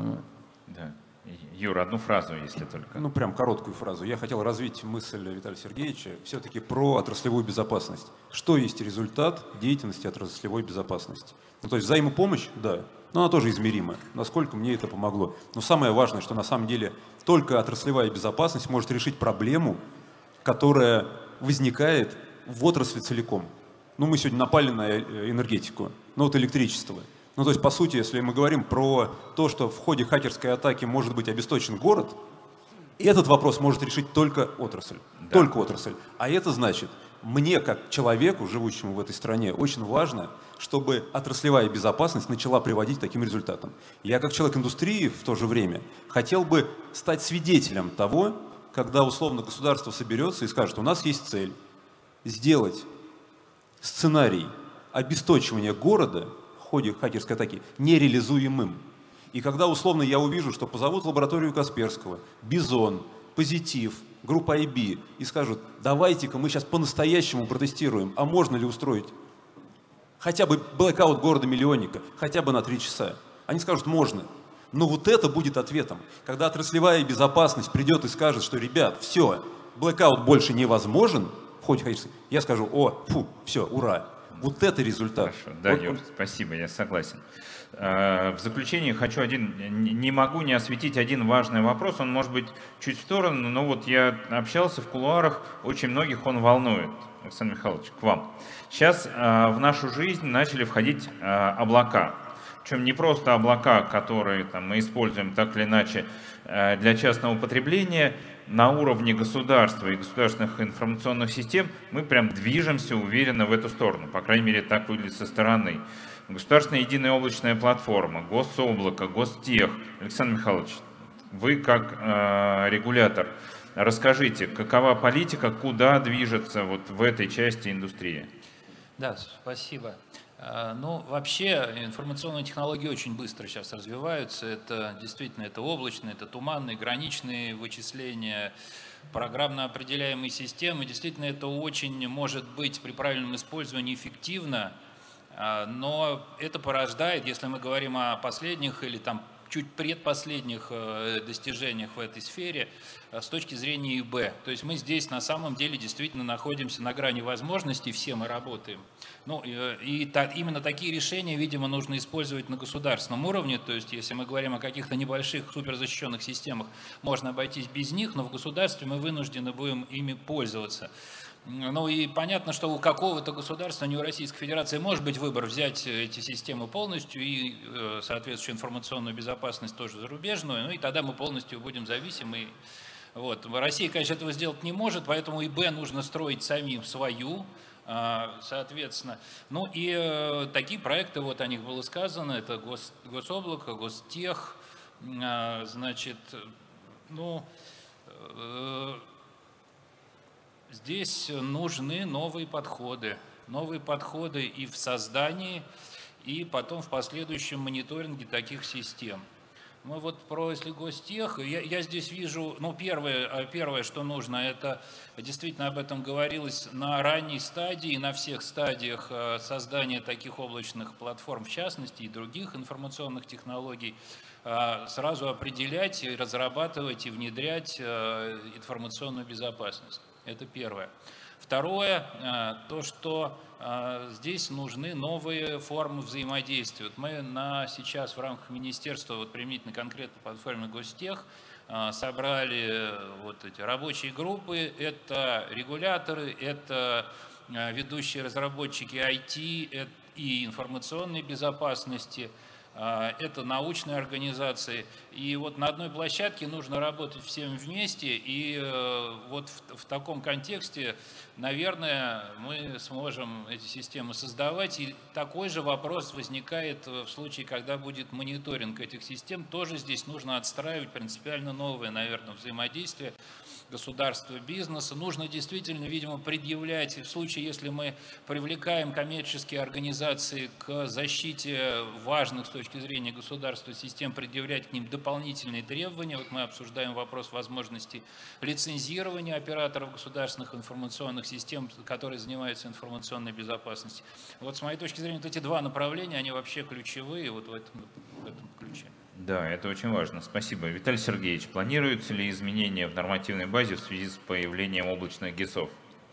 Юра, одну фразу, если только.
Ну, прям короткую фразу. Я хотел развить мысль Виталия Сергеевича все-таки про отраслевую безопасность. Что есть результат деятельности отраслевой безопасности? Ну, то есть взаимопомощь, да, но она тоже измерима. Насколько мне это помогло. Но самое важное, что на самом деле только отраслевая безопасность может решить проблему, которая возникает в отрасли целиком. Ну, мы сегодня напали на энергетику, ну, вот электричество. Ну, то есть, по сути, если мы говорим про то, что в ходе хакерской атаки может быть обесточен город, этот вопрос может решить только отрасль. Да. Только отрасль. А это значит, мне, как человеку, живущему в этой стране, очень важно, чтобы отраслевая безопасность начала приводить к таким результатам. Я, как человек индустрии, в то же время, хотел бы стать свидетелем того, когда условно государство соберется и скажет, у нас есть цель сделать сценарий обесточивания города в ходе хакерской атаки нереализуемым. И когда условно я увижу, что позовут лабораторию Касперского, Бизон, Позитив, группа IB и скажут, давайте-ка мы сейчас по-настоящему протестируем, а можно ли устроить хотя бы блэкаут города-миллионника, хотя бы на 3 часа. Они скажут, можно. Но вот это будет ответом. Когда отраслевая безопасность придет и скажет, что, ребят, все, блэкаут больше невозможен в ходе хакерской, я скажу, все, ура. Вот это результат.
Хорошо. Да, Юр, спасибо, я согласен. В заключение хочу не могу не осветить один важный вопрос, он может быть чуть в сторону, но вот я общался в кулуарах, очень многих он волнует. Александр Михайлович, к вам. Сейчас в нашу жизнь начали входить облака. Причем не просто облака, которые там, мы используем так или иначе для частного потребления, на уровне государства и государственных информационных систем мы прям движемся уверенно в эту сторону. По крайней мере, так выглядит со стороны. Государственная единая облачная платформа, гособлако, гостех. Александр Михайлович, вы как регулятор, расскажите, какова политика, куда движется вот в этой части индустрии?
Да, спасибо. Ну, вообще информационные технологии очень быстро сейчас развиваются. Это действительно это облачные, это туманные, граничные вычисления, программно определяемые системы. Действительно, это очень может быть при правильном использовании эффективно Но это порождает, если мы говорим о последних или там чуть предпоследних достижениях в этой сфере с точки зрения ИБ. То есть мы здесь на самом деле действительно находимся на грани возможностей, все мы работаем. Ну, именно такие решения, видимо, нужно использовать на государственном уровне. То есть если мы говорим о каких-то небольших суперзащищенных системах, можно обойтись без них, но в государстве мы вынуждены будем ими пользоваться. Ну и понятно, что у какого-то государства, не у Российской Федерации, может быть выбор взять эти системы полностью и соответствующую информационную безопасность тоже зарубежную, ну и тогда мы полностью будем зависимы. Вот. Россия, конечно, этого сделать не может, поэтому ИБ нужно строить самим свою, соответственно. Ну и такие проекты, вот о них было сказано, это Гособлако, Гостех, значит, ну... Здесь нужны новые подходы и в создании, и потом в последующем мониторинге таких систем. Мы вот если Гостех, я здесь вижу, ну первое, что нужно, это действительно об этом говорилось на ранней стадии, на всех стадиях создания таких облачных платформ, в частности, и других информационных технологий, сразу определять, и разрабатывать и внедрять информационную безопасность. Это первое. Второе, то, что здесь нужны новые формы взаимодействия. Вот мы сейчас в рамках министерства, вот применительно конкретно платформе Гостех, собрали вот эти рабочие группы. Это регуляторы, это ведущие разработчики IT и информационной безопасности, это научные организации. И вот на одной площадке нужно работать всем вместе. И вот в таком контексте, наверное, мы сможем эти системы создавать. И такой же вопрос возникает в случае, когда будет мониторинг этих систем. Тоже здесь нужно отстраивать принципиально новое, наверное, взаимодействие государства, бизнеса. Нужно действительно, видимо, предъявлять, в случае, если мы привлекаем коммерческие организации к защите важных с точки зрения государства систем, предъявлять к ним дополнительные требования. Вот мы обсуждаем вопрос возможности лицензирования операторов государственных информационных систем, которые занимаются информационной безопасностью. Вот с моей точки зрения, вот эти два направления, они вообще ключевые вот в этом ключе.
Да, это очень важно. Спасибо. Виталий Сергеевич, планируются ли изменения в нормативной базе в связи с появлением облачных ГИСов?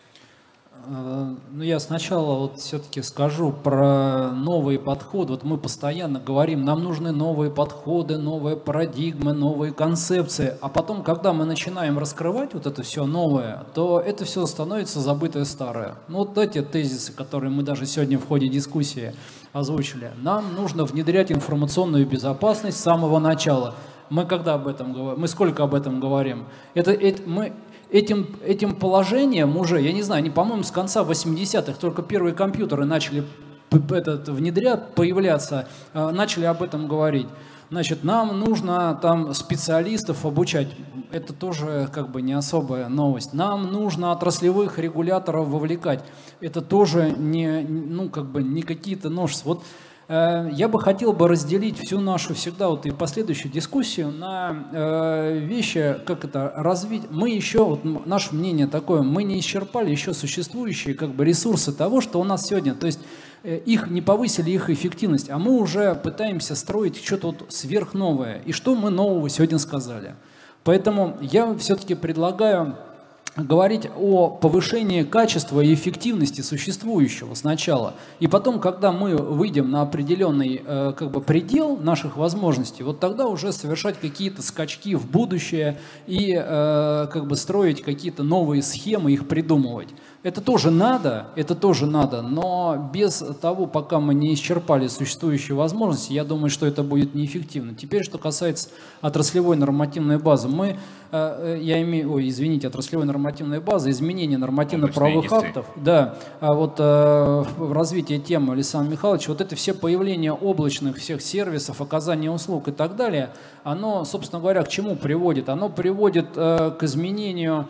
Ну, я сначала вот все-таки скажу про новые подходы. Вот мы постоянно говорим, нам нужны новые подходы, новые парадигмы, новые концепции. А потом, когда мы начинаем раскрывать вот это все новое, то это все становится забытое старое. Ну, вот эти тезисы, которые мы даже сегодня в ходе дискуссии озвучили. Нам нужно внедрять информационную безопасность с самого начала. Мы когда об этом говорим? Мы сколько об этом говорим? Мы этим положением уже, я не знаю, по-моему, с конца 80-х только первые компьютеры начали внедрять, появляться, начали об этом говорить. Значит, нам нужно там специалистов обучать. Это тоже как бы не особая новость. Нам нужно отраслевых регуляторов вовлекать. Это тоже не какие-то новшества. Вот я бы хотел разделить всю нашу всегда вот и последующую дискуссию на вещи, как это развить. Мы еще, вот наше мнение такое, мы не исчерпали еще существующие как бы ресурсы того, что у нас сегодня. То есть их не повысили, их эффективность, а мы уже пытаемся строить что-то вот сверхновое. И что мы нового сегодня сказали? Поэтому я все-таки предлагаю говорить о повышении качества и эффективности существующего сначала. И потом, когда мы выйдем на определенный предел наших возможностей, вот тогда уже совершать какие-то скачки в будущее и строить какие-то новые схемы, их придумывать. Это тоже надо, но без того, пока мы не исчерпали существующие возможности, я думаю, что это будет неэффективно. Теперь, что касается отраслевой нормативной базы, отраслевой нормативной базы, изменения нормативно-правовых актов, да, в развитии темы Александра Михайловича, вот это все появление облачных всех сервисов, оказания услуг и так далее, оно, собственно говоря, к чему приводит? Оно приводит к изменению,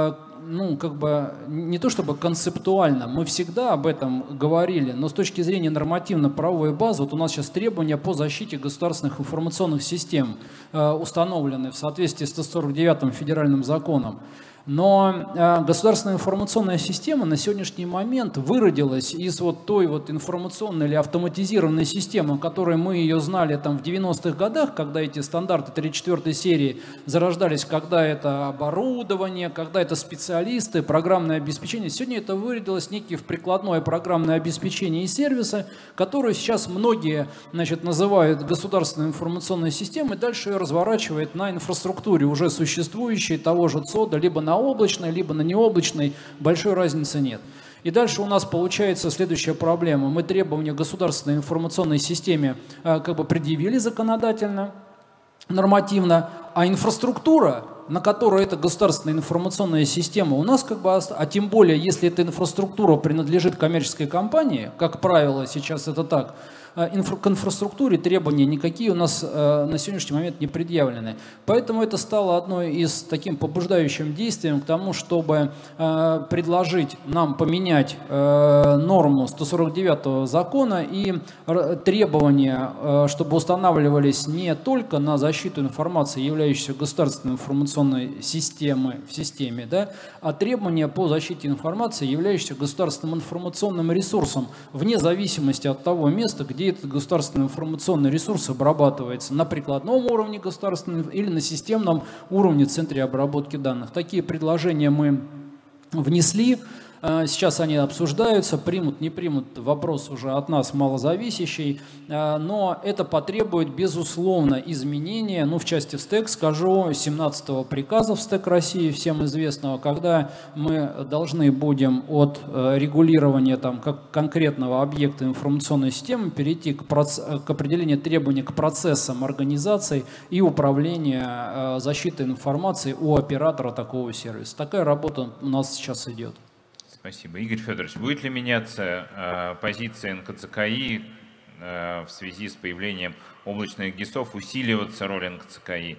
не то чтобы концептуально, мы всегда об этом говорили, но с точки зрения нормативно-правовой базы, вот у нас сейчас требования по защите государственных информационных систем установлены в соответствии с 149-м федеральным законом. Но государственная информационная система на сегодняшний момент выродилась из вот той вот информационной или автоматизированной системы, которой мы ее знали там в 90-х годах, когда эти стандарты 3-4 серии зарождались, когда это оборудование, когда это специалисты, программное обеспечение. Сегодня это выродилось некие в прикладное программное обеспечение и сервисы, которые сейчас многие, значит, называют государственной информационной системой, дальше ее разворачивает на инфраструктуре уже существующей того же ЦОДа, либо на облачной, либо на необлачной, большой разницы нет. И дальше у нас получается следующая проблема. Мы требования государственной информационной системе как бы предъявили законодательно, нормативно, а инфраструктура, на которой эта государственная информационная система у нас как бы, а тем более, если эта инфраструктура принадлежит коммерческой компании, как правило, сейчас это так, к инфраструктуре требования никакие у нас на сегодняшний момент не предъявлены. Поэтому это стало одной из таким побуждающим действием к тому, чтобы предложить нам поменять норму 149-го закона и требования, чтобы устанавливались не только на защиту информации, являющейся государственной информационной системой в системе, да, а требования по защите информации, являющейся государственным информационным ресурсом, вне зависимости от того места, где этот государственный информационный ресурс обрабатывается, на прикладном уровне государственного или на системном уровне в центре обработки данных. Такие предложения мы внесли. Сейчас они обсуждаются, примут, не примут, вопрос уже от нас малозависящий, но это потребует, безусловно, изменения, в части в СТЭК, скажу, 17-го приказа в СТЭК России, всем известного, когда мы должны будем от регулирования там, как конкретного объекта информационной системы перейти к определению требований к процессам организации и управления защитой информации у оператора такого сервиса. Такая работа у нас сейчас идет.
Спасибо. Игорь Федорович, будет ли меняться позиция НКЦКИ в связи с появлением облачных ГИСов, усиливаться роль НКЦКИ?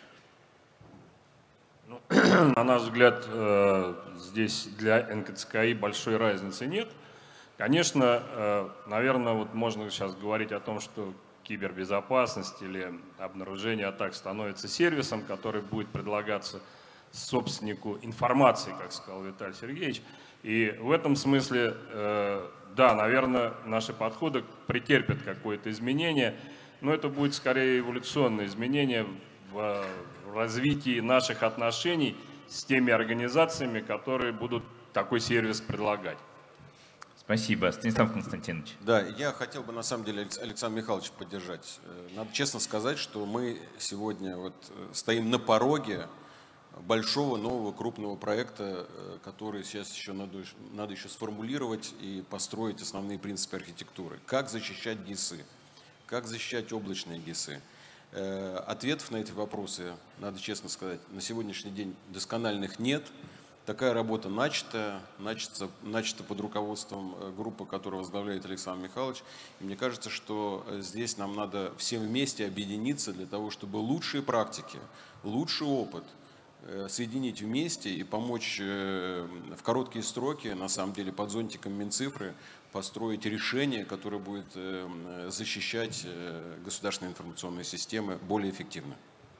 На наш взгляд, здесь для НКЦКИ большой разницы нет. Конечно, наверное, вот можно сейчас говорить о том, что кибербезопасность или обнаружение атак становится сервисом, который будет предлагаться собственнику информации, как сказал Виталий Сергеевич. И в этом смысле, да, наверное, наши подходы претерпят какое-то изменение, но это будет скорее эволюционное изменение в развитии наших отношений с теми организациями, которые будут такой сервис предлагать.
Спасибо. Станислав Константинович.
Да, я хотел бы на самом деле Александра Михайловича поддержать. Надо честно сказать, что мы сегодня вот стоим на пороге большого нового крупного проекта, который сейчас еще надо еще сформулировать и построить основные принципы архитектуры. Как защищать ГИСы, как защищать облачные ГИСы. Ответов на эти вопросы, надо честно сказать, на сегодняшний день доскональных нет. Такая работа начата под руководством группы, которую возглавляет Александр Михайлович. И мне кажется, что здесь нам надо всем вместе объединиться для того, чтобы лучшие практики, лучший опыт соединить вместе и помочь в короткие сроки, на самом деле под зонтиком Минцифры, построить решение, которое будет защищать государственные информационные системы более эффективно.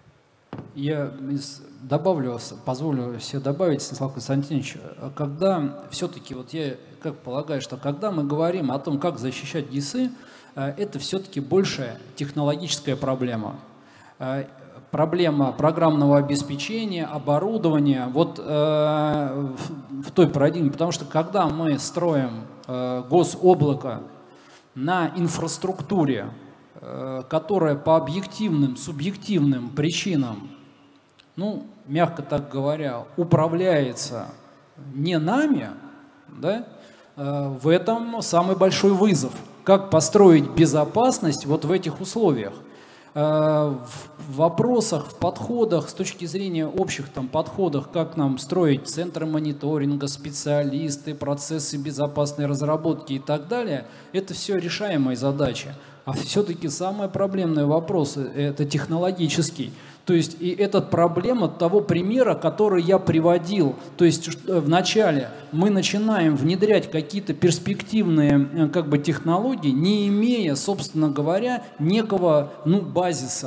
Я добавлю, позволю себе добавить, Станислав Константинович, когда все-таки, вот я как полагаю, что когда мы говорим о том, как защищать ГИСы, это все-таки больше технологическая проблема. Проблема программного обеспечения, оборудования, вот в той парадигме, потому что когда мы строим гособлако на инфраструктуре, которая по объективным, субъективным причинам, мягко так говоря, управляется не нами, да, в этом самый большой вызов. Как построить безопасность вот в этих условиях? В вопросах, в подходах, с точки зрения общих подходов, как нам строить центры мониторинга, специалисты, процессы безопасной разработки и так далее, это все решаемые задачи. А все-таки самый проблемный вопрос – это технологический. То есть и эта проблема того примера, который я приводил. То есть вначале мы начинаем внедрять какие-то перспективные технологии, не имея, собственно говоря, некого базиса.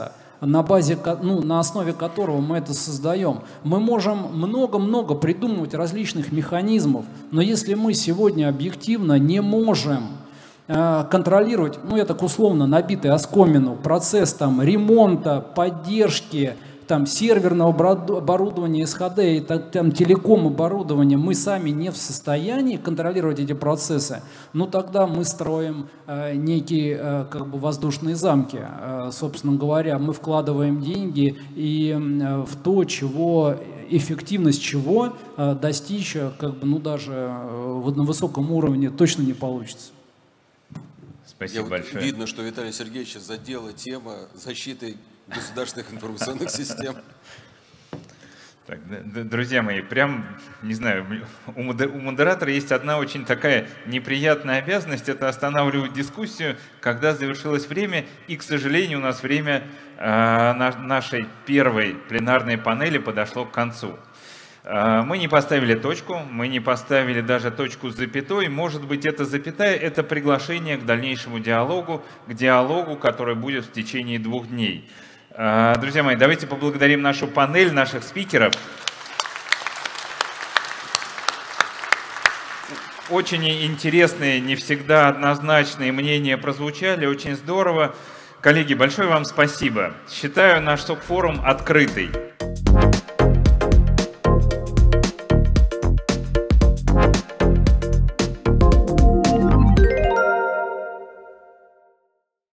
на базе, ну, на основе которого мы это создаем. Мы можем много-много придумывать различных механизмов, но если мы сегодня объективно не можем контролировать, ну, я так условно, набитый оскомину, процесс там ремонта, поддержки, там серверного оборудования, SHD и там телеком оборудования, мы сами не в состоянии контролировать эти процессы, ну тогда мы строим некие как бы воздушные замки. Собственно говоря, мы вкладываем деньги и в то, чего эффективность чего достичь как бы, ну даже на высоком уровне точно не получится.
Спасибо большое.
Видно, что Виталий Сергеевич задела тема защиты государственных информационных систем.
Так, друзья мои, прям, не знаю, у модератора есть одна очень такая неприятная обязанность, это останавливать дискуссию, когда завершилось время, и, к сожалению, у нас время нашей первой пленарной панели подошло к концу. Мы не поставили точку, мы не поставили даже точку с запятой. Может быть, эта запятая – это приглашение к дальнейшему диалогу, который будет в течение 2 дней. Друзья мои, давайте поблагодарим нашу панель, наших спикеров. Очень интересные, не всегда однозначные мнения прозвучали, очень здорово. Коллеги, большое вам спасибо. Считаю наш СОК-форум открытый.